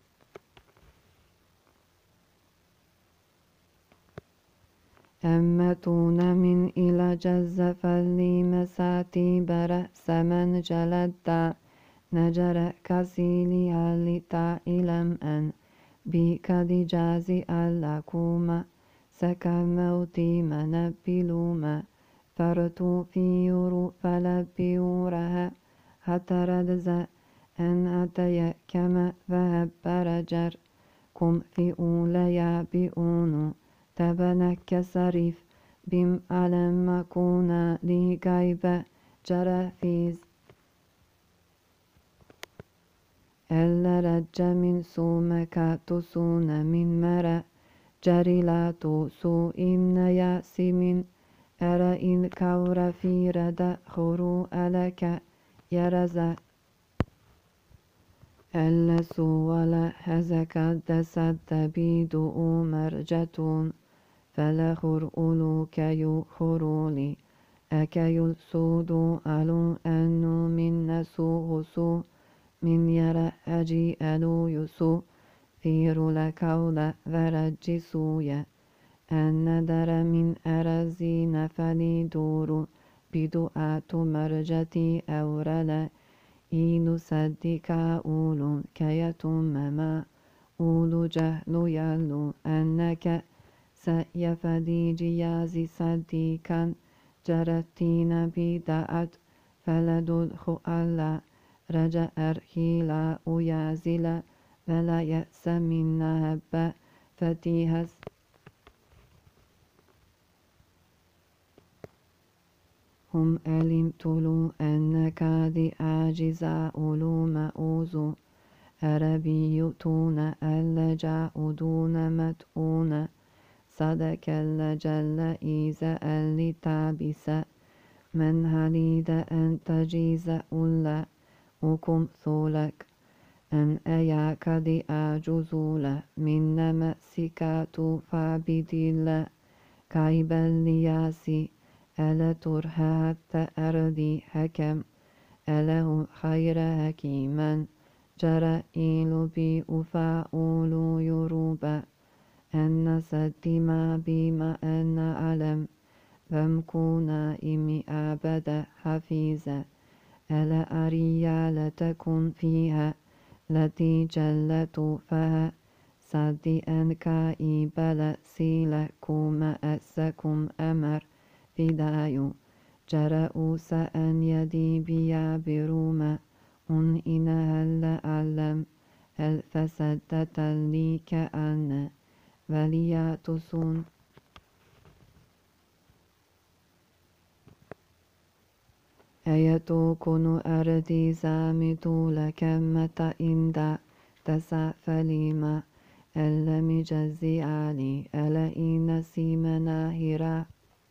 أمتون من إلى جز فلي مساتي برأس من جلد نجر كسيلي هلتا إلم أن بكد جازي ألكوما سكا موتي منبلوما فرتو في يورو فلبيورها هتردز أن أتي كما ذهب برجر كم في أوليا بأونو تبنك سريف بم ألم كونا لي غيب جرفيز ألا رج من سومك تسون من مرأ جريلاتو سو إن ياسي من أرى إن كور في رد خرو ألك يرزا ألا سو ولا هزك دسد بيد مرجتون فلا خر أولو كيو خرولي أكيو سودو ألو أنو من نسو غسو من يرى أجي ألو يسو فيرو لكولا ذرج سويا أن در من أرزين فليدور بدعاة مرجتي أورلا إيلو صدق أولو كيتمما أولو جهل يلو أنك سيفدي جيازي صديقا جرتين بدعت فلدلخ ألا رجع أرخيلا أيازلا فلا يأس من نهب فتيهس هم علمتلو أنك ذي عاجزا أولو مأوزو أربيتون ألجا أدون متؤون صدق اللجل إيزا اللتابس من هليد أن تجيز أولا أكم ثولك أن أياك ذي أجزولا من نمسكات فابدل كايبا لياسي ألا ترها حتى أرضي حكم أله خير حكيما جرائيل بي أفاؤول يروبا أن سدما بما أن علم فمكونا إمي أبدا حفيظا ألا أريا لتكن فيها التي جلت فها صدي أنك إبلا سيلكم أسكم أمر فدايو جرأوس أن يدي بيا بروما أن إن هل أعلم هل فسدت لي كأن ولياتسون أيتو كنو أردي زامتو لكمة إندا تسا فليما ألا مجزي علي ألا إن سيمنا هرا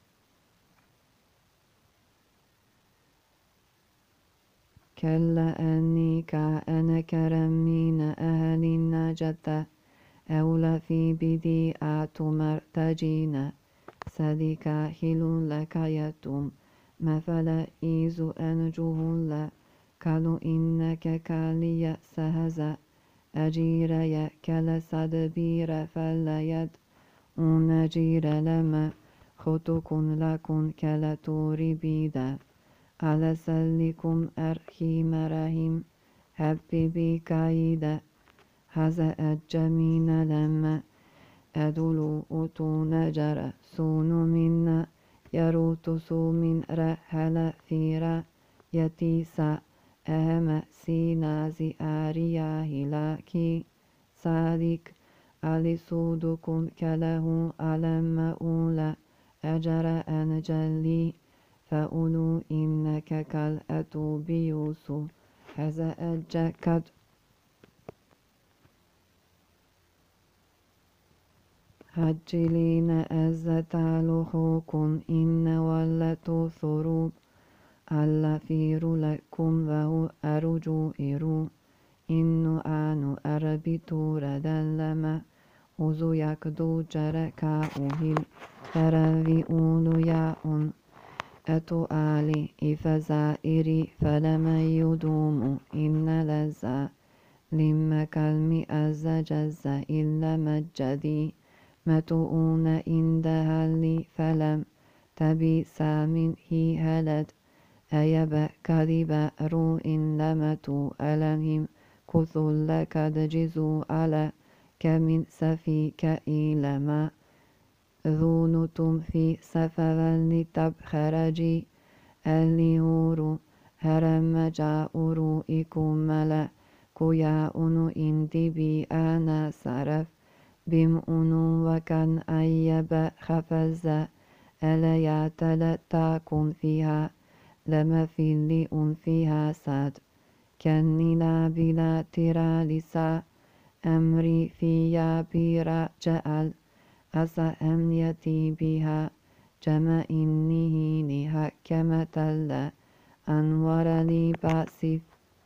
كلا أني كأنا كرمين أهل النجدة أولى في بدي أعتمر تجينا سديكا هل لك يتم مثل إيز أنجه لا قالوا إنك كالي سهزا أجير يكل صدبير فلا يد أنجير لما خطكن لكن كلا توري بيدا على سلكم أرخي مرهم حبيبي كايدا هذا الجمين لما أدلو أتون جرى سون منا يروت سو من رحل فيرا يتيسا أهم سينازي آريا هلاكي صادق علي سودكم كله ألم أولى أجر أنجلي فأولو إنك كالأتو بيوسو هذا أجكد هجلين أزتالخوكم إن ولتو ثروب ألا فير لكم وهو أرجو إرو إنو آنو أربيتو ردلما أزو يكدو جركا أهل فرغي أولو ياون أتو آلي إفزائري فلما يدوم إن لزا لما كلمي أزجز إلا مجدي متؤون إندها لي فلم تبي سامن هي هلد أيب كذب رو إن لمتو ألمهم كثل لك دجزوا على كمن سفيك إلما ذونتم في سفر لتبخرجي اليور هرم جا ارو ایکو ملا کویا اونو ایندی بی انا صرف بیم اونو وکن ایب خفزه الیا تلتا کن فيها لما في اللي أن فيها ساد كني لا بلا ترى لسا أمري فيا بيرا جعل أسا أن يتي بها جمع إنه لحكمة الله أنور لي باسف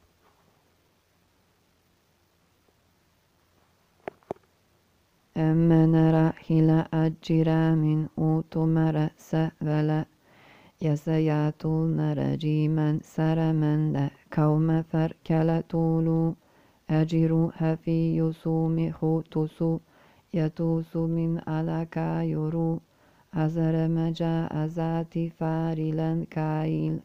أمن راحل أجرا من أوتمر سأولا يسياتون رجيما سرما لا كوم فركل طولو أجر هفي يسوم خوتسو يتوس من ألكا يرو أزر مجا أزات فارلا كايل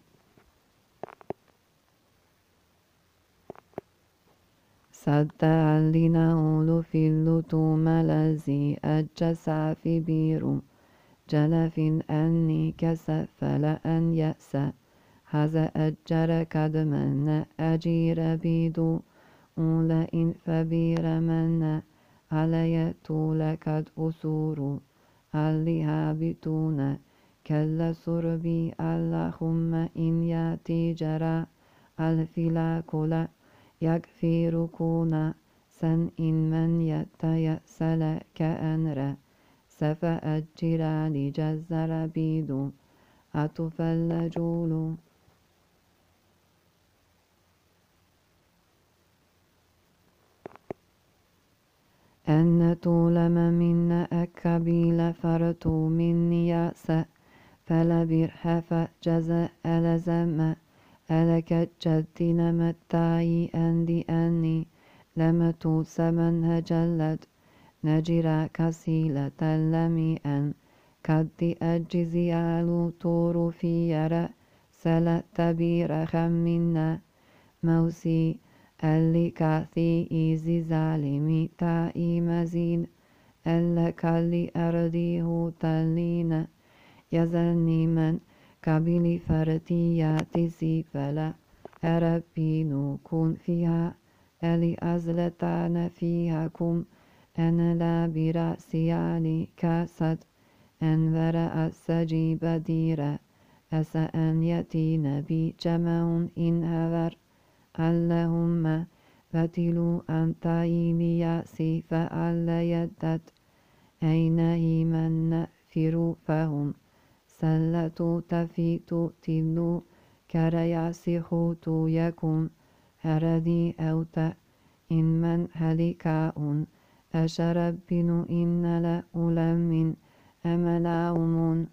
صد علينا أولو في اللتوم الذي أجسع في بيرو جلف أني كسفل أن يأسى هذا أجر كدمن أجير بيدو أولا إن فبير من علي طول قد أسور عليها بتون كلا سربي اللهم إن ياتي جرى الفلا كلا يكفي ركونا سن إن من يتيسل كأنرى سفأ الجرال جزر بيدو أطفل جولو أن طولم من أكبيل فرتو من يأس فلبرح فجز ألزم ألك جدين متاي أندي أني لمتو سمن هجلت نجرا كسيلة لمي أن كد أجزي ألو طور في يرى سلا تبير خمنا موسي اللي كاثي إيزي ظالمي تائي مزين ألا كالي أرضيه تلين يزلني من قبل فرتيات سيفلا أربينو كن فيها ألي أزلتان فيها كم أنا لا برأسي علي كاسد أنور السجيب ديرا أسا أن يأتي نبي جمع إن هور اللهم فتلوا أنت إلياسي فأل يدت أينه من نفر فهم سلتوا تفيتوا تلوا كرياسي خوتو يكون هردي أوتا إن من هلكاؤن أشرب بنو إن لا أولم من أملاؤمون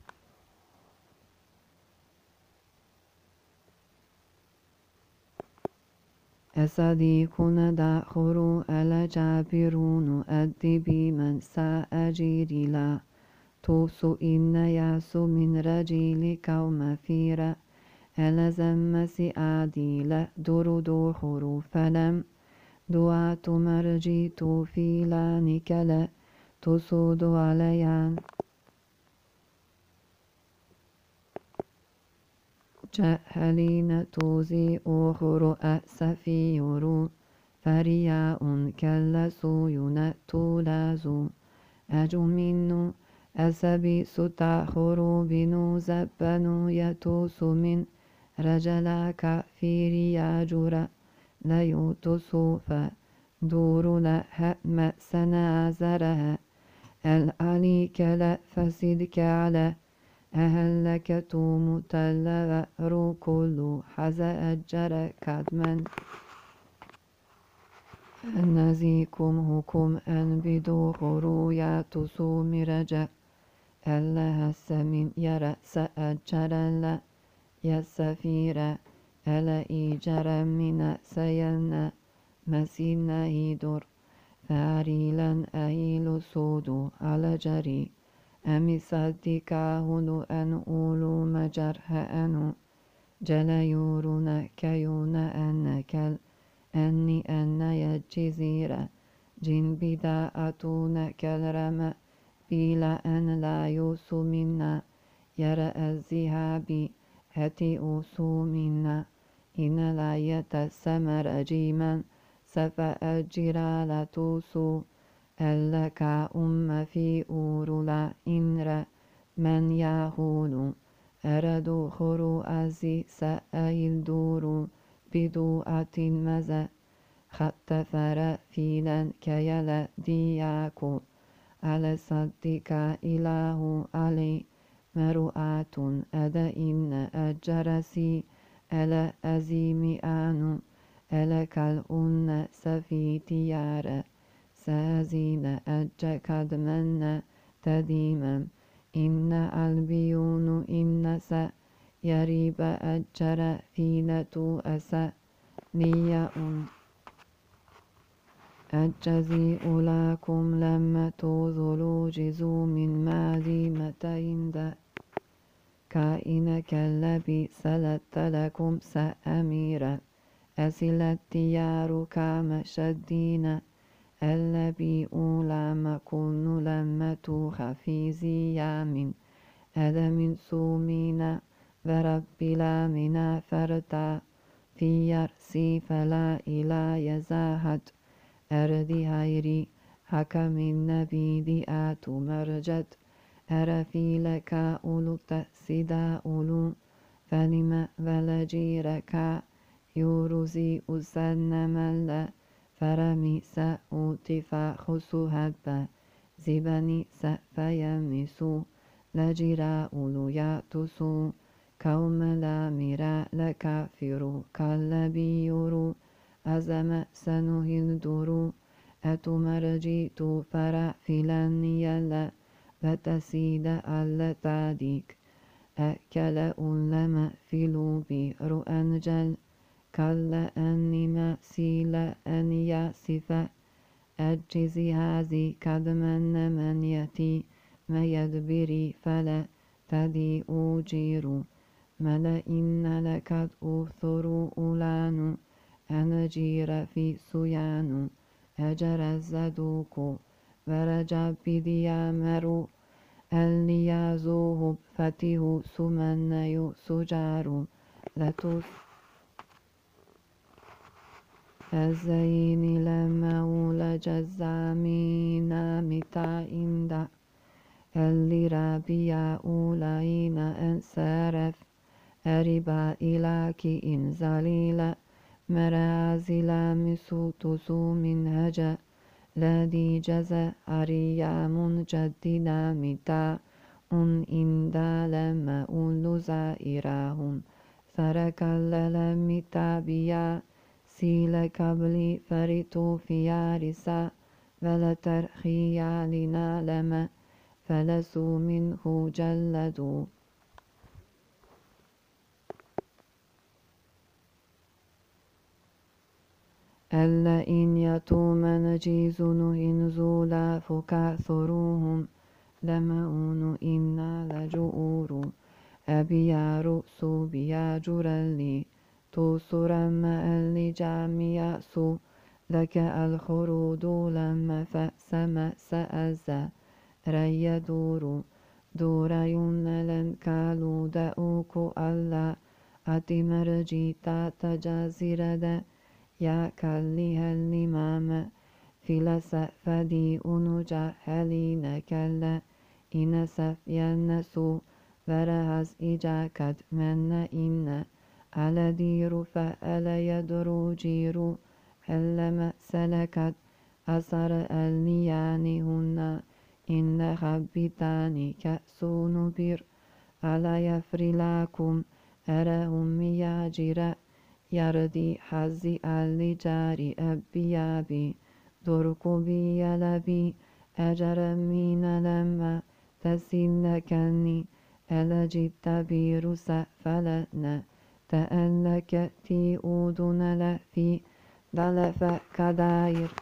أصديقنا داخروا ألا جابرون أدبي من سأجيري لا توسو إن ياسو من رجيل كوم فيرا ألا زمسي آديلا درو دخروا فلم دعات مرجيت في لانك لا تصود عليان جهلين توزي أخر أسفي يرو فرياء كالسو ينتو لازو أجمين أسبي ستاخر بنو زبنو يتوس من رجلاك في رياجر لا يتوسوف دور لها سنازرها العليك لا فسدك على أهلك توم تلغر كل حزا أجر كدمن نزيكم هكم أن بدو خرويا تسوم رجا الله السمين يرى سأجر لا يسفير ألا إيجر من سيلنا مسينا هيدور فاريلا أهيل سودو على جري أمي صدقاه أن أولو مجرح أنو جليورنا كيون أنك أني أن يجزيرا جن بداءتون كالرما بلا أن لا يوسو منا يرى الزهابي هتي أوسو منا إن لا يتسمر جيما سفأجرا لتوسو ألك أم في أورلا إنر من يهون أردو خرو أزي سأيل دورو بدوءة مزا خط فر فيلا كيلا دياكو على صدق إله علي مروءات أدا إن أجرسي ألا أزيم آنو ألا كالأن سفي تيار سازين أجكد من تديما إن البيون إن سا يريب أجر فيلة أسا نياء أجزي أولاكم لما توذلوا جزو من مادي متين كائن كالذي سلت لكم سأميرا أسلت ديار كمشدين الذي أولام كن لما توخ في زيام أدم سومين ورب لا من فرتا في يرسي فلا إلا يزاهد أردي هيري حكم النبي ديات مرجد أرفي لك أولو تأسدا أولو فلما ولجيرك يورزي أسن ملا فرمي سأوتفا خسوهب زبني سأفيمسو لجرا أولو ياتسو كوم لا ميرا لكافر كالذي يورو أزم سنهل دورو أتمرجيت فرع فلان يلا فتسيد ألا تعديك أكل أولما فيلو برؤنجل كلا أني ما سيل أن ياسف أجزي هذه كدمن من يتي ما يدبري فلا تدي أجير ملا إن لك أثر أولان أنجير في سيان أجر الزدوك ورجع بديامر اليازوه فتيه سمن يسجار لتوس الزين لما ولج الزامين متى إندا اللي رابيا أولين أنسرف أربا إلاك إن زليل مرازل مسوتس من هجا الذي جزى أريام جدنا متى أن إندا لما أولو زائراهم سرك الللم تابيا سيل كبلي فريتو في يارسا ولا ترخيا لنا لما فلسوا منه جلدوا ألا إن يتوم نجيز إنزولا فكاثروهم لمؤون إنا لجؤور أبيا رؤس بيا جرلي توسرم اللي جامي سو لك الخرود لما فأسم سأزا ري دور دور ينلن كالو دأوك ألا أتمرجيتا تجازرد يا كالي هل ماما فلسا فدي أنجا هلين كلا إن سفيا نسو ورهز إجا كد من إن على دير فألا يدرو جيرو هلما سلكت أثر النيان هن إن خبتاني كأسون بير ألا يفري لكم أرهم ياجر يردي حزي الجاري أبيابي دركبي يلبي أجر من لما تسلكني ألا جئت بيرس فلنا تألك تي أودن لفي دلف كداير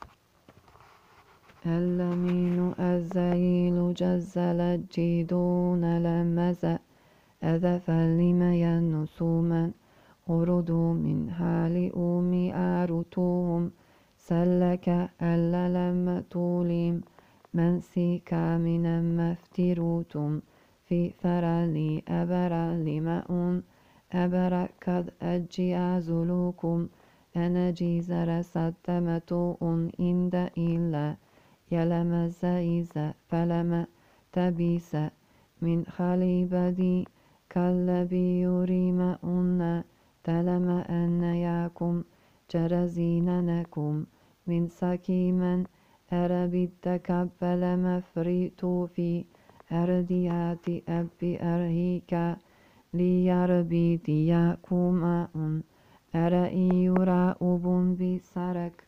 اللمين الزيل جزل الجيدون لمزا أذف لما ينسوما أردوا من حال أمي أرتوهم سلك ألا لم توليم من سيكا من مفتروتم في فرالي أبرا لماء أبركض أجيازلكم أنا جيزر ستمتون إند إلا يلم زائز فلم تبيس من خليبدي كالبي يريم أن تلم أن ياكم جرزيننكم من سكيما أربي تكبل مفريت في أرديات أبي أرهيك ليربي دياكما أن أرئي يراؤب بسرك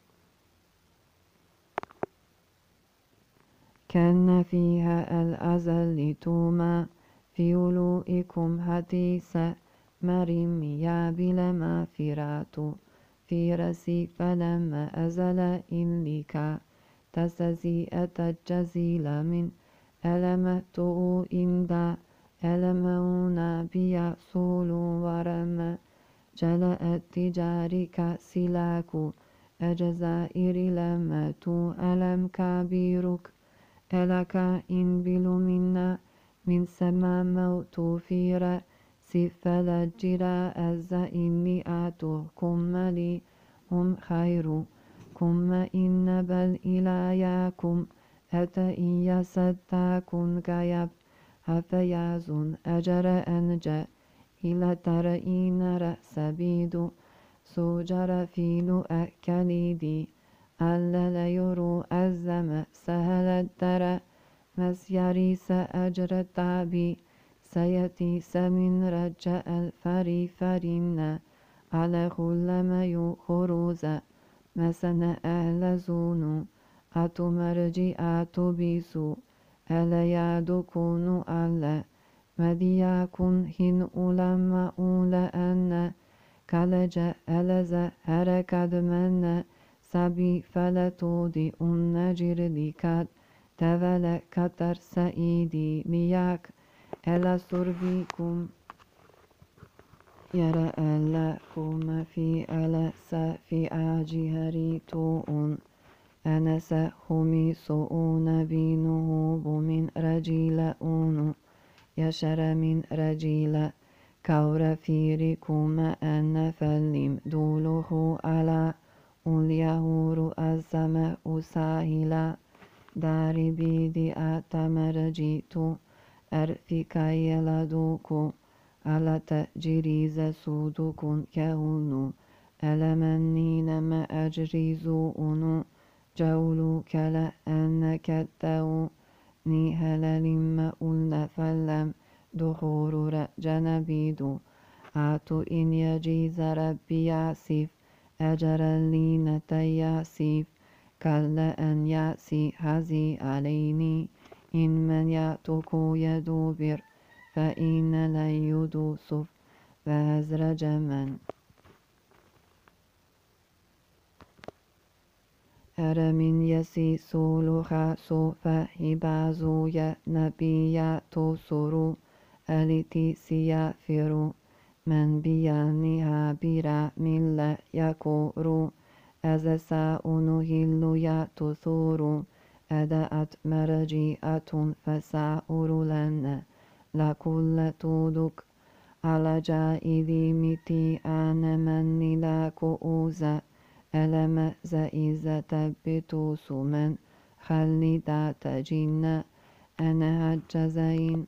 كان فيها الأزل توما في ولوئكم حديث مريم يا بلما فرات في رسي فلما أزل إليك تسزيئة الجزيل من ألمته إندا ألمونا بيا صول ورم جلأت تجارك سلاك أجزائر لمت ألم كبيرك ألك إن بلو منا من سما موت فيرا سفل الجرا أز إني آتو كم لي هم خير كم إن بل إليكم أتى إن يسدكم كيب هفيازون أجر أنجا إلى ترئين رأس بيدو سوجر فيلو أكليدي ألا لا يرو أزم سهل الدرى مسيري سأجر التعبي سيأتي سمن رجاء الفري فرين على كل ما يخروز مسنا أهل زونو أتو مرجي أتو بيسو ألا يدكون ألا مدياكن هن أولما أولا أن كالجا ألز هركد من سبي فلتودي النجر لكاد تولى كتر سئيدي مياك ألا سربيكم يرى ألا كوم في ألا سفي آجهري توون أنا سهمي سؤون بينه بمن رجيل أونو يشر من رجيل كور فيركم أن فلم دوله على اليهور الزم أساهلا داري بيدي أتمرجيت أرفك يلدوكو على تجريز سودكم كهونو ألمني لما أجريزو أنو جولو كلا أنك التو نيهل لما أولنا فلم دخور رجنا بيدو آتو إن يجيز ربي ياسف أجر لين تياسف كلا أن يأسي هزي عليني إن من يأتوكو يدوبر فإن لا يدوسف فهزرج من أرمين يسي سولوخا سوفا هبازو يا نبيا توسرو ألتي سيافرو من بيانها برا ملا يكورو أزسا أنهل يتثور أدأت مرجئة فساؤر لنا لكل تودك على جائذي متي أنا من لا كؤوزا ألم زئز تبتوس من خلي دات جنة أنا هجزين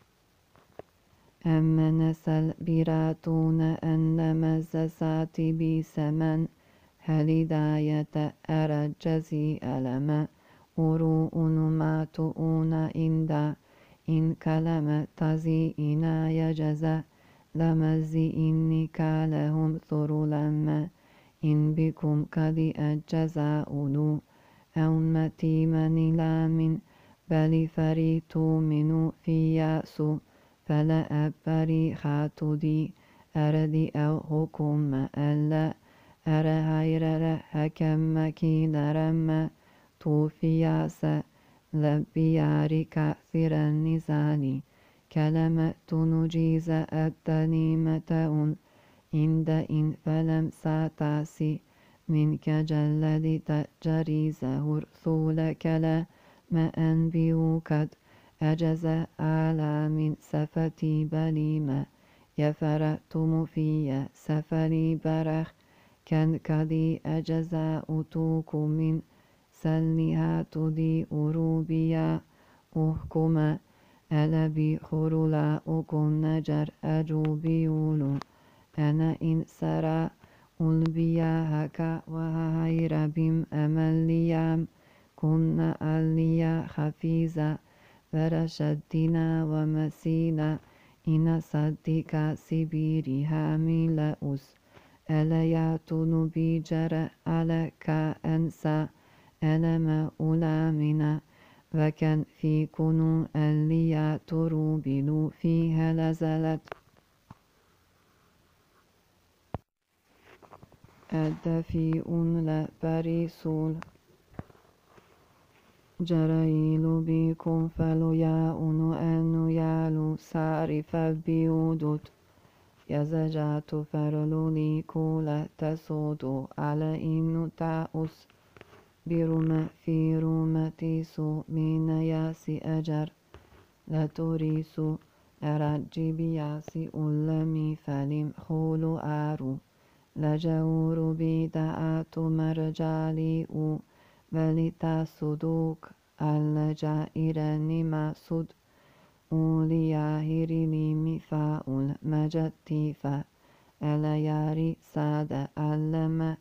أما نسل براتون أن مزسات بسمن هلداية أرجزي ألم أروء ما تؤون إندا إن كلمة تزي إنا يجزى لمزي إني كالهم ثر لما إن بكم كذي الجزاء أو متي من لامن بل فريتو منو في ياسو فلا أبري خاتدي أردي أو حكم ألا أرى هير حكم مكين رم توفياس لبياري كثير النزال كلمة نجيز التنيمة عند إن فلم ساتاسي منك جلد تجريزه رسول كلا ما أنبيوكد أجز على من سفتي بليما يفرتم في سفري برخ كان كدي أجزاء توكو من سلنها تدي أروبيا أحكم ألبي خرولا أكون نجر أجوبيولو أنا إن سرى ألبيا هكا وهير بم أمليام كنا أليا خفيزا فرشدنا ومسينا إن صدق سبيري هاملأس أليات نبيجر عليك أنسى ألم أولامنا وكان في كنو أليا تروبلو فيها لزلت الدفيء لبريسول جرائيل بكم فلو ياؤن أن يالو سارف بيودت يزجات فرلولي كولا تسودو على إنو تاؤس برم في رومتيسو من ياسي أجر لا تريسو أرجي بياسي أولمي فلم خولو آرو لجور بداءات مرجالي أو ولتا صدوك الجائرني ما صد أولياهر لي فاؤل مجتيفا ألياري ساد ألم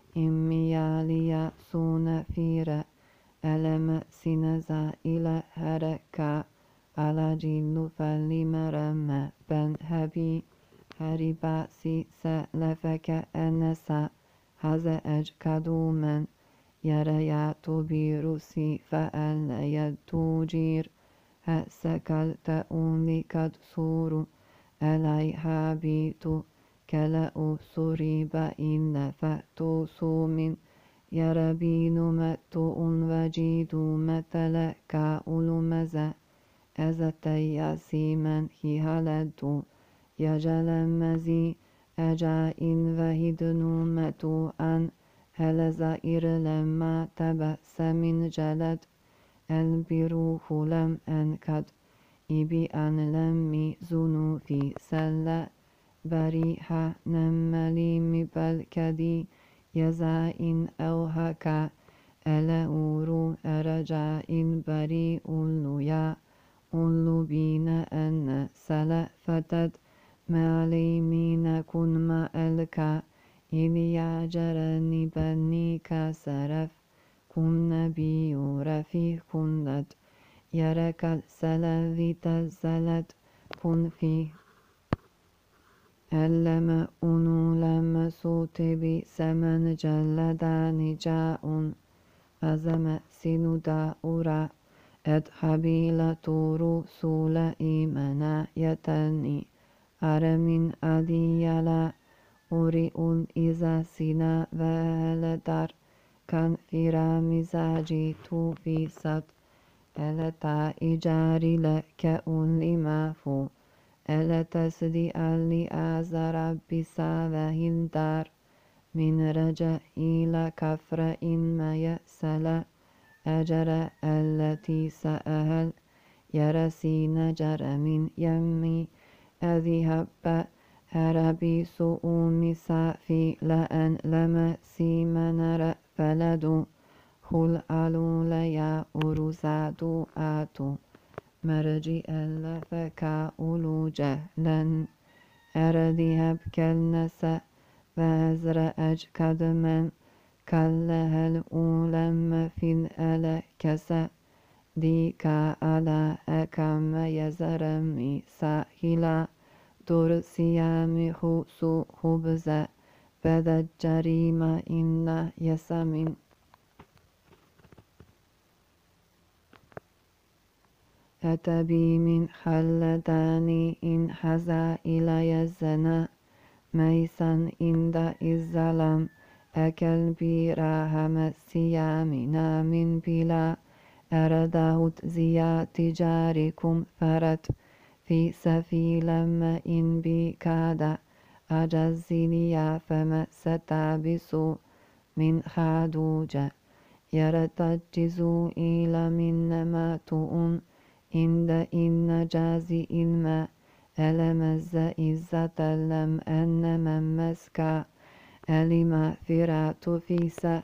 إمياليا سون فيرا ألم سنزا إلى هركا على جل فلمرم بن هبي هرباسي سلفك أنسا هذا أجكدومن يريات بيروسي فأل يتوجير هسكال تأوني قد صورو أليها بيتو كلا سريب إن فأتو سومن يربين متو وجيدو متلك أولمزا أزتياسي من هي هلدو يجل مزي أجا إن وهدنو متو أن هل زائر لما تبأس من جلد البروح لم أنكد إبي أن لم زنو في سلة بريحة نملي مبالكدي يزائن أو هكا ألأورو أرجع إن بري أولويا أولو بين أن سلة فتد مالي مين كن ما ألكا إليا جرني بني كسرف كن نبي رفي كنت يرك السلذي تزلت كن فيه ألم أنو لم صوت بسمن جلدان جاء أزم سندا أورا أدحبيل تورو سول إيمنا يتني أرمين أديلا أوريون إذا سنا والدار كان فيرا مزاجي توفي سد ألتا إجاري لك أن لمافو ألا تسدي ألي أزر بسا هندار من رجع إلى كفر إن ما يسل أجر التي سأهل يرسي نجر من يمي أذهب هربي سؤوم سافي لأن لم سيمنر فلدو خل ألو ليا أرزادو آتو مرجي ألفكا أولو جهلا أردهب كالنسا وازر أجكد من كالها الأولم في الألكسا ديكا على أكم يزرمي ساهلا دور سيام خسو خبزة بدا الجريمة إن يسمين أتبي من خلداني إن حزا إلي الزنا ميسا عند الظلام أكل براهم السيامنا من بلا أردهت زيا تجاركم فرت في سفيلم إن بكاد أجزني فما ستابسوا من خادوجة يرتجزوا إلى من ما تؤن عند إن جازي إن ما ألمز إزة لم أن من مسكا ألما ثرات فيسا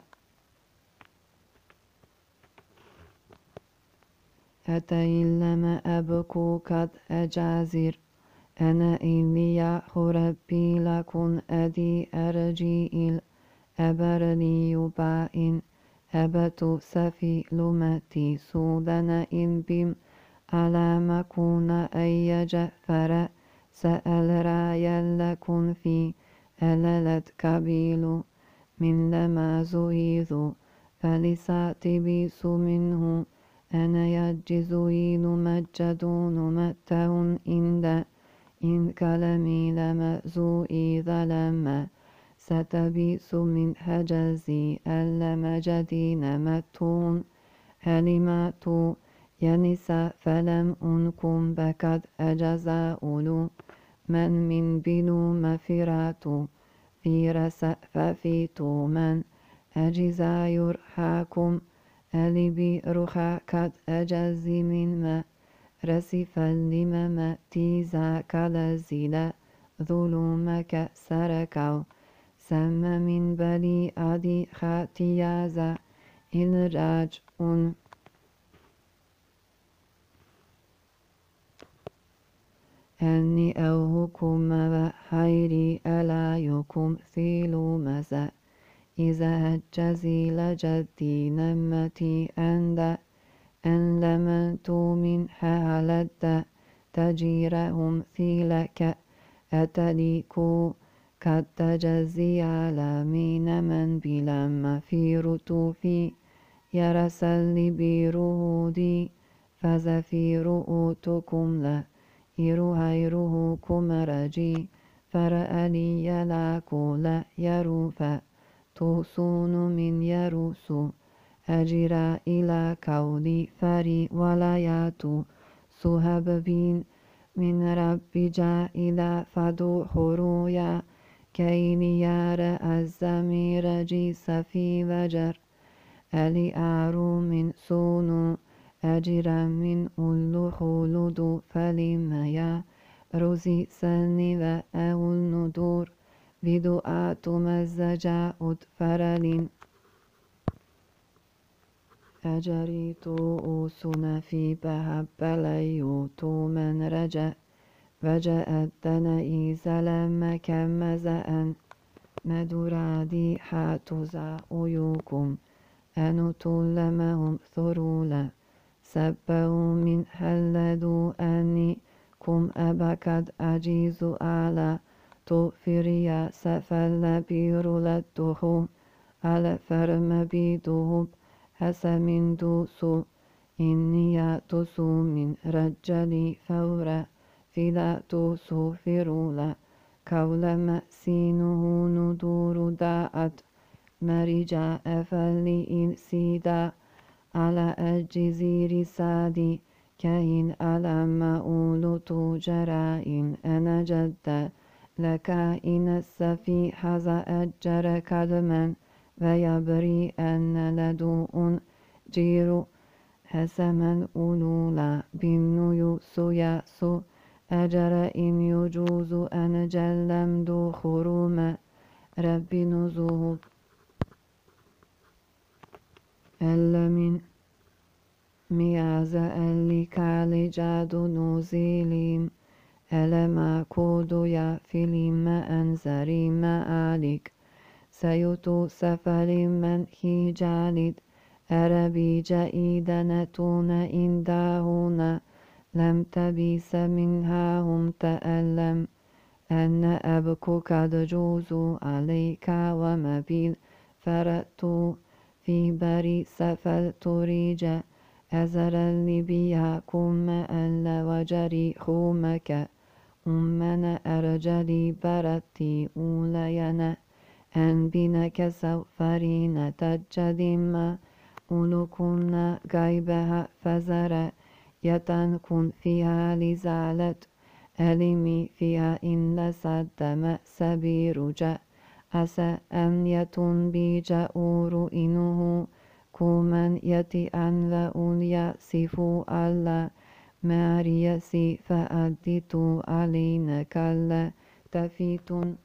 أتيلم أبكو قد أجازر أنا إلي خربي لكن أدي أرجي إل أبرني يبائن أبتو سفي لمتي سودنا إن بم على مكون أي جفر سأل رايا لكن في أللت كبيل من لما زهيذ فلساتبيس منه أنا يجزوين مجدون متهن إن إن كلمي لمأزوئي ظلما ستبيس من حجزي ألمجدين متون هلمات ينسى فلم أنكم بكد أجزا أولو من من بنو مفرات في رسأ ففيتو من أجزا يرحاكم ألبي رخا قد أجزي من ما رسفا لمما تيزا كالزيلا ظلومك سركو سم من بلي أدي خاتيازا الراج أن أني أوهكم وحيري ألا يكم ثيلو مسا إذا هجزي لجدي نمتي أندا أن لمنت من حالد تجيرهم ثيلك أتليكو قد تجزي على من من بلما في رتوفي يرسل بيرهودي فزفير أوتكم لا إرهيره كمرجي فرألي يلاكو لا يروفا توسون من يروسو أجرى إلى كولي فري ولايات سهب بين من رب جاء إلى فدو حرويا كيني يار الزمير جيس في وجر ألي أعرو من سونو أجرى من أولو خلود فلميا روزي سني وأول ندور بدعاء مزجا أدفرلين أجريت أوسنا في بهب ليوتو من رجع وجاءت دنائز لما كمزأن مدرادي حاتزا أيوكم أنتلمهم ثرولا سبوا من حلدوا أني كم أبكد أجيز على تغفريا سفل بيرلته على فرم بيدهب حسم دوسو إني توسو من رجلي فورا فلا توسو فرولا كول مأسينه ندور داعت مرجع أفلي إن سيدا على الجزير سادي كاين على ما أولو جرائن أنا جد لك إن السفي حزا أجر كدما ويبري أن لدوء جيرو حسما أولولا بن يسو يأسو أجر إن يجوز أن جلم دو خروما رب نزوه ألا من مياز ألي كالي جادو نوزيليم ألا ما كودو يا فيلم أنزري ما آلك سيوتو سفل من هي جالد أربي جائدا نتون إنداهنا لم تبيس منها هم تألم أن أبكو قد جوزوا عليك ومبيل فرأتوا في بري سفلت ريجا أزر اللي كم ألا وجري خومك أمنا أرجلي برتي أولينا أن بنك سوفرين تجدما أولكنا غيبها فزر يتنكن فيها لزالت ألمي فيها إن لسدم سبير جاء أسى أن يتن بيجا أور إنه كومن يتي أن وأوليا سفو ألا ماريسي فأديت علينا كلا تفيتون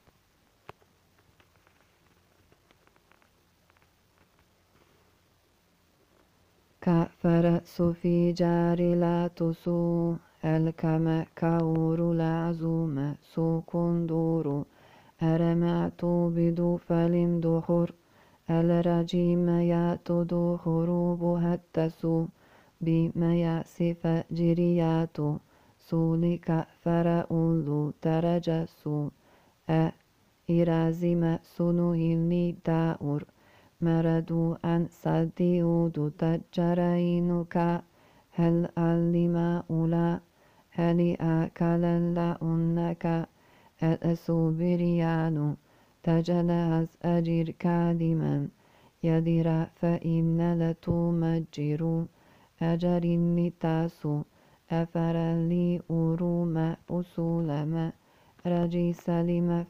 كفر سوفي جاري لا تسو الكما كاور العزوم سو كندور أرمعت بدو فلم دخور الرجيم ياتو دخور بهتسو بما يأسف جرياتو سولك فرأولو ترجسو أ إرازم سنو هلني داور مردو أن صديود تجرينك هل ألما أولا هل أكل لأنك الأسوبريان تجلز أجر كالما يدر فإن لتمجر أجر نتاسو أفر لي أروم أسولما رجي سلم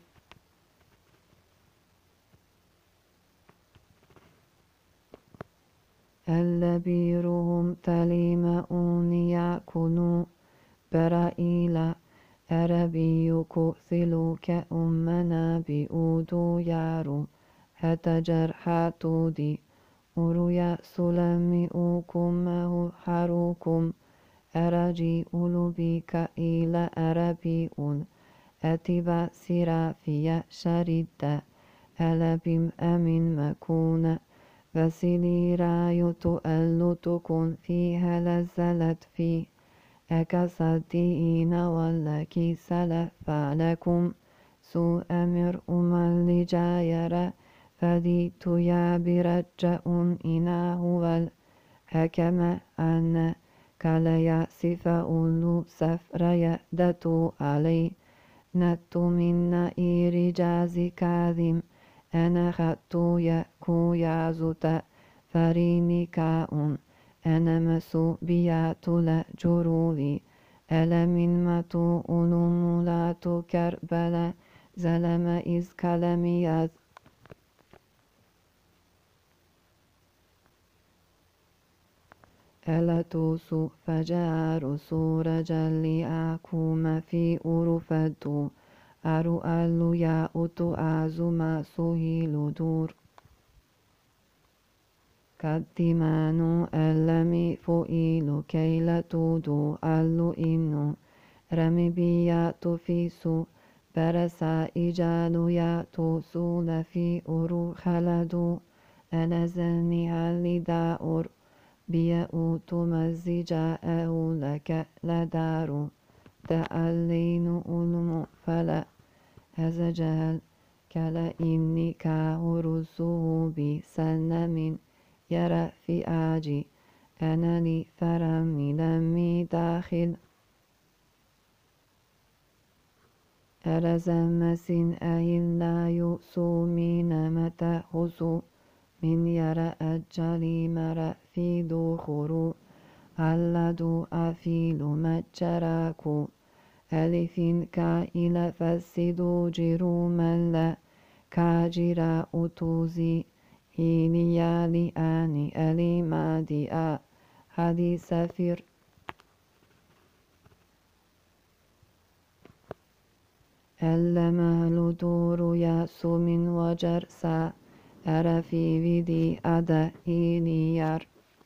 اللبيرهم تليمؤون يأكلوا برائيلا أربي كثلوا كأمنا بأودو يارو هتجرحاتو دي أرويا سلمئوكم مهو حروكم أرجي أولوبيك إلى أربيون أتبا سرافيا شريدا ألبم أمن مكون فسيلي رايو تؤلو تكون فيها لزلت في أكصديين واللكي سلف لكم سوء أمر أمال جايرة فديت يا برجأ إناه والحكم أن كلا سفأولو سفر يدتو علي نتو من نئير جازي كاذم أنا خدتو يكو يازوتا فريني كاون أنا مسو بياتو لجرولي ألا من متو أولوم لاتو كربلا زلم إذ كلميات ألا توسو فجار سور جلي أكوم في أرفدو أرو ألو يا أتو أزما سهيل دور كدمانو ألمي فوئيلو كيلا تودو ألو إنو رمي بياتو فيسو برسا إجالو ياتو سول في أرو خلدو أنزلني هالي داور بيأوتو مزيجا أولك لدارو تألين ألم فلا هذا جهل كلا إني كهرسه بسلم يرى في آجي أنا لي فرمي لمي داخل أرزمس أهل لا يؤسو من متى خسو من يرى أجلي مرى في دخرو علدو أفيل مجراكو ألف كائل فسدو جرو ملا كاجرا أتوزي إليا لآني ألي مادئا هدي سفر ألما دور ياسو من وجرسا أرى في فيدي أدا إليار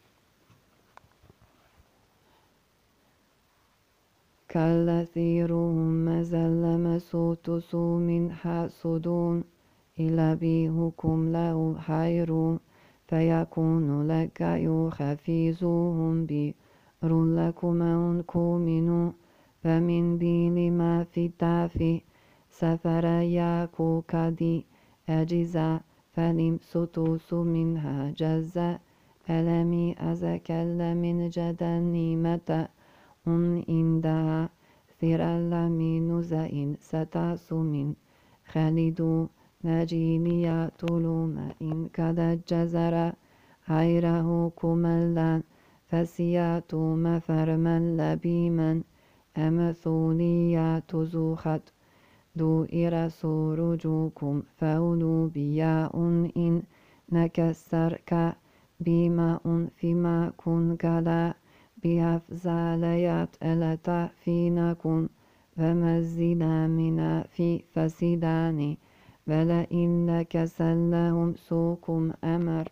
كالثيرهم مزلم سوتسو من حاسدون إلا بيهكم له حير فيكون لك يخفيزوهم بر لكم أنكمنوا فمن بيل ما في التافي سفر ياكو كدي أجزا فلم ستوس منها جزا ألمي أزكل من جدني متى أن عندها ثير من زين ستاس من خالدو نجيني طلوم إن كذا الجزر غيره كملا فسيات مفرما لبيما أمثوليات زوخت دوئر سرجوكم فولوا بياء إن نكسرك بما فيما كن كلا بأفزاليات ألتا فينكم فمزنا منا في فسيداني ولئن لكسلهم سوكم أمر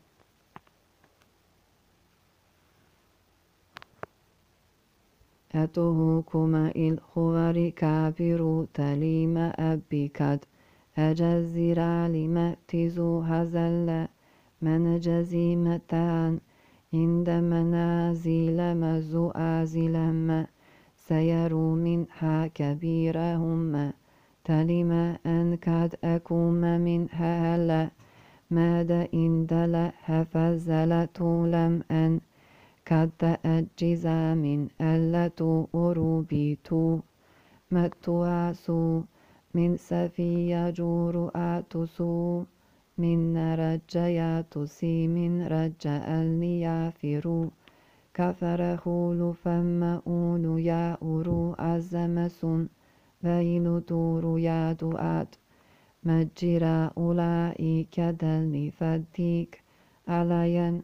أتوهكما الخور كابرو تليم أبكد أجزر لما تزو هزل من جزيمتان عند منازل مزو آزلما سيروا منها كبيرهم تلم أن قد أكوم منها هلا ماذا إن دل هفزلت لم أن قد تأجز من ألة أروبيتو متواسو من سفي جور آتسو من رجيات سي من رجاء اليافرو كفر خول فما أولو يا أورو عزمسون ويل دور يا دعات مجرى أولئك دلني فديك عليا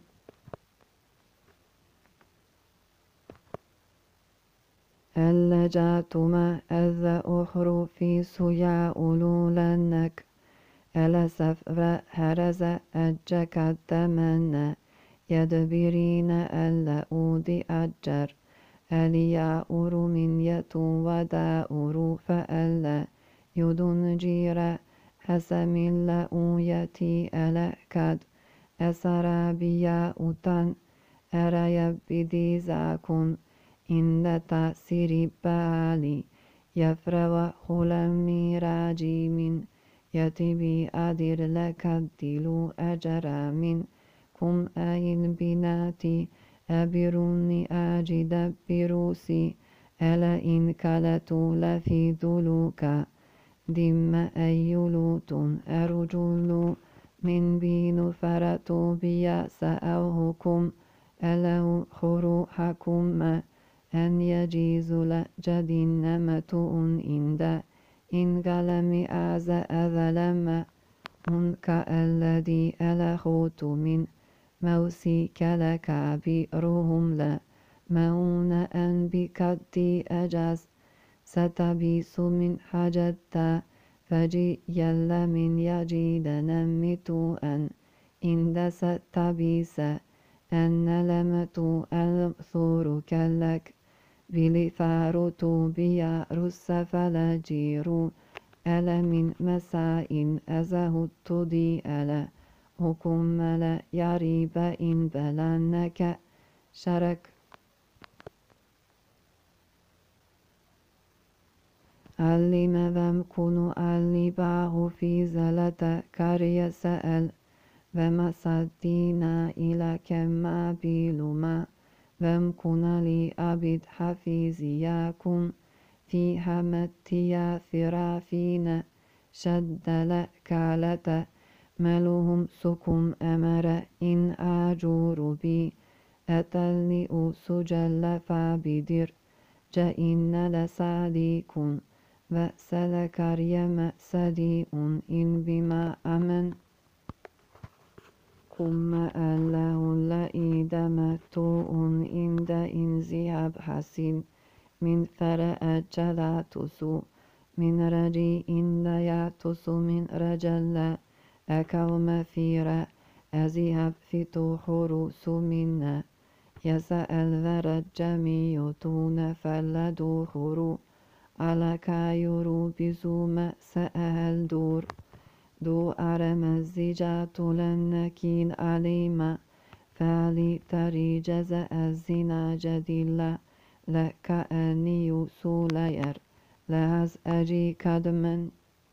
اللجاتما أذ أخر في سيا أولولنك ألا سفر هرز أجك التمنى يدبرين ألا أودي أجر أليا أورو من يتو ودا أورو فألا يدن جير حسم اللأويتي ألا كد أسرى بيا أتن أرى بدي زاكن إن تأثير بالي يفرو خلمي راجي من يتبي أدير لك الدلو أجرى من كم أين بناتي أبروني أجد بروسي ألا إن كلت لفي ذلوك دم أيلوت أرجل من بين فرتو بياس أوهكم أله خروحكم أن يجيز لجد نمتؤ عند إن قلم أعز أذلم منك الذي ألخوت من موسيك لك بئرهم لا مون أن بكدي أجاز ستبيس من حجتا فجي يل من يجيد نمتو أن إن ستبيس أن لمتو الثور كلك بلفارتو بيا رس فلجيرو ألا من مساء أزهدت دي ألا حكم لا يريب إن بلنك شرك علم ومكن اللباه في زلة كري سأل وما صدينا إلى كما بيلما ومكن لي أبد حفيزياكم في همتيا ثرافين شد لكالة ملهم سكم أمر إن آجور بي أتلني سجل فابدر جئن لساليكم وسلك ريم سديء إن بما أمن كم أله لئيد متوء عند إن زياب حسين من فرأ جلاتسو من رجي إن لياتس من رجل أكوم فيرا أزياب فتو خروس منا يسأل ورجمي يتون فلدو خرو على كايرو بزوم سأل دور دو أرم الزجاة لنكين عليما فالي تري جزاء الزنا جديلا لك أني يسولير لهز أجي كدمن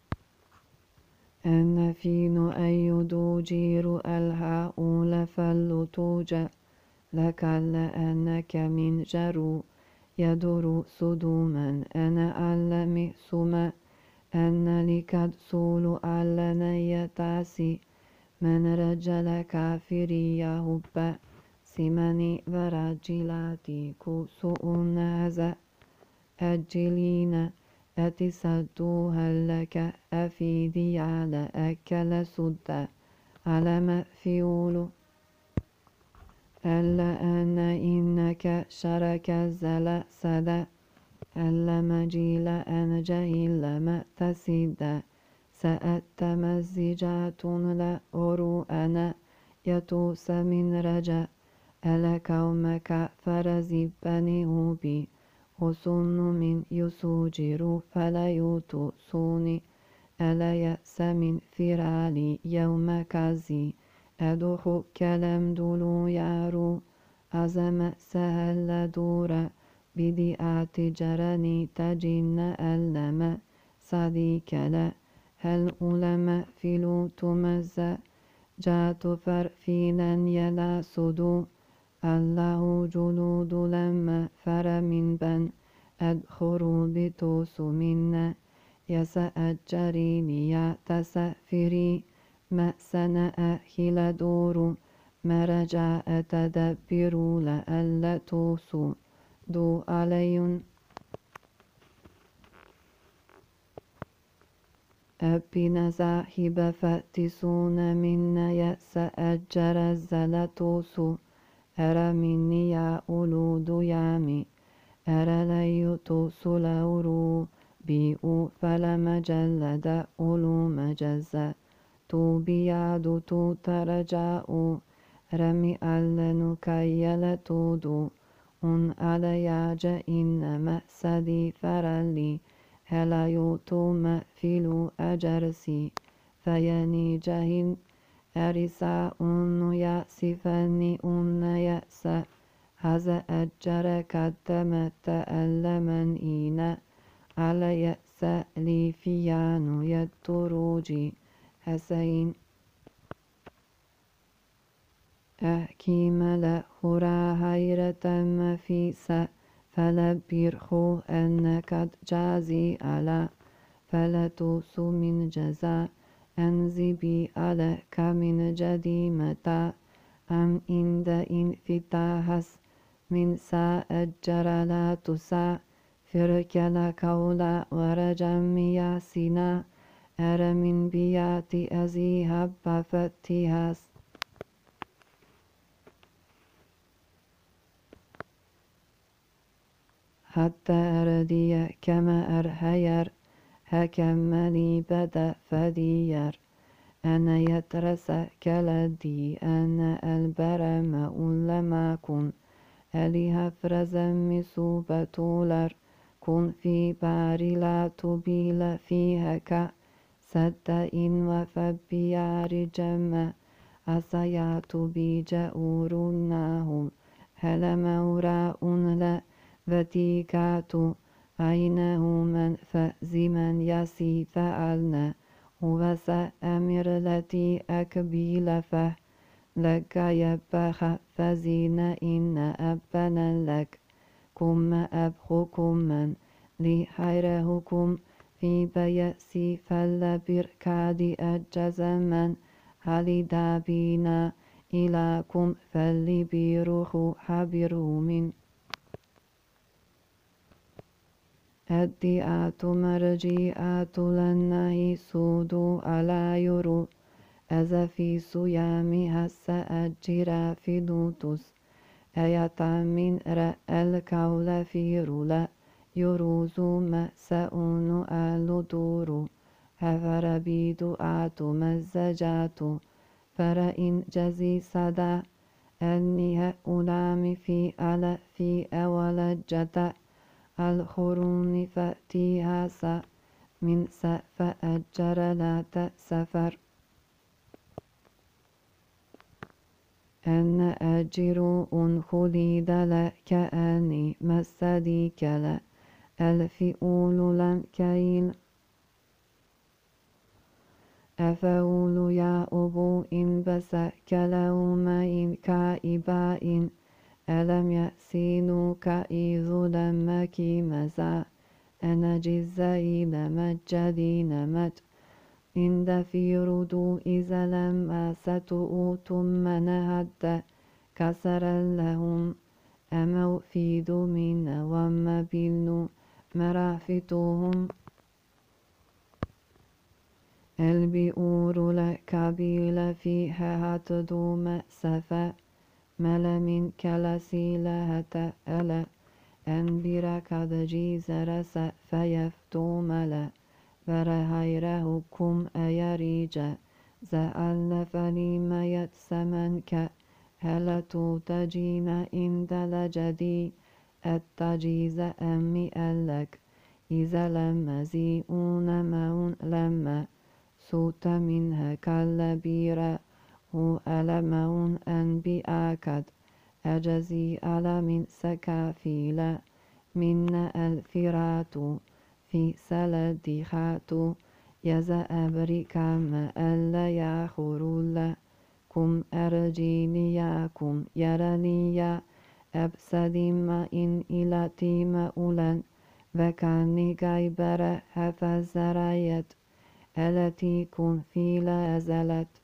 أن فين أيدو جير الهاؤل فلتوجا لك لأنك من جرو يدر صدوما أنا أعلم سما أن لكد سول أعلن يتاسي من رجل كافري يهب سمني ورجلاتي كسوء هذا أجلين أتصدوها لك أفيدي على أكل سد على مفيول ألا أن إنك شرك الزل سدا ألا مجيل أن جهل ما تسد سأتمزجات لا أرو أنا يتوس من رجا ألا كومك فرزي بني بي وصن من يسوجر فلا يتوسوني ألا يأس من فرالي يوم كزي أدخو كلام دولو يارو أزم سهل دورا بديعة جرني تجن ألم صديك لا هل ألم فيلو تمز جات فرفيلا يلا صدو الله جلود لما فر من بن أدخروا بتوس منا يسأجريني يا تسافري ما سنأ هلا دور ما رجع أتدبر لألا توسو دو علي أبين صاحب فتسون منا يسأجر الزلتوسو أرى مني يا أولود يامي أرى ليتوس لورو بيئو فلمجلد أولو مجزة تو بياد تو ترجاء رمي ألن كيل تودو أن علياج إنما سدي فرلي هلا يوتو مفيلو أجرسي فيني جهن أرسا أن يأسفني أن يأسا هذا أجر قدمت ألمن إينا على يأس لي فيانو يتروجي حسين أحكيم لأخرى هيرة مفيسة فلبيرخو أن قد جازي على فلتوس من جزاء أنزبي عليك من جديمة أم إند انفتاحس من سأجر لا تسا فرك لكولا ورجم ياسنا أر من بيات أزيهب فتيهاس حتى أردي كما أرهير هكم لي بدا فدير أنا يترس كالدي أنا البرم لما كن أليها فرزا مسوبة طولر كن في باري لا تبيل فيها ك سد إن وفبيار جمع أسيات بجأورناه هل موراء لا فتيكات أينه من فزمن يسي فعلنا وسأمر التي أكبيل فه لك يبخ فزين إن أبنا لك كم أبخكم من لحيرهكم في بيأسي فلبركاد أجزمن هل دابينا إلىكم فلبيروه حبروا من الدئات مرجئات لنه سودو على يرو أذا في صيامها سأجرى في دوتس أيطع من رأى الكول في رلا يروز ما سأون آل دور هفر بدعات مزجات فرإن جزي صدا أنها أولام في ألا في أول جتا الخرون فأتيها سا من سا فأجر لا تسفر أن أجر أن خليد لك أني مسديك لا الفئول لم كيل أفول يا أبو إن بسك لوم إن كائبا ألم يأسينوك إذ لمك مزا أنا جزائي لمجدين مج إن في ردو إذا لما ستؤتم من هد كسر لهم أمو في دمين وما بلنو مرافتهم البئور لكبيل فيها هتدوم سفا ملمين كلاسي لهتا ألا أنبرا كدجي زرس فيفتو ملا ورهيره كم أيريجا زأل فلما يتسمنك هلتو تجيما إن دلجدي التجيز أمي ألك إذا لما زيئون مون لما سوت منها كالبيرة هو ألمون أنبئاكد أجزي ألم سكافيلا من الفرات في سلد خاتو يزا أبريكام ألا يخرول كم أرجينياكم يرنيا أبسدما إن إلى تيم أولن وكاني غيبر هفزريت التي كن في لا زلت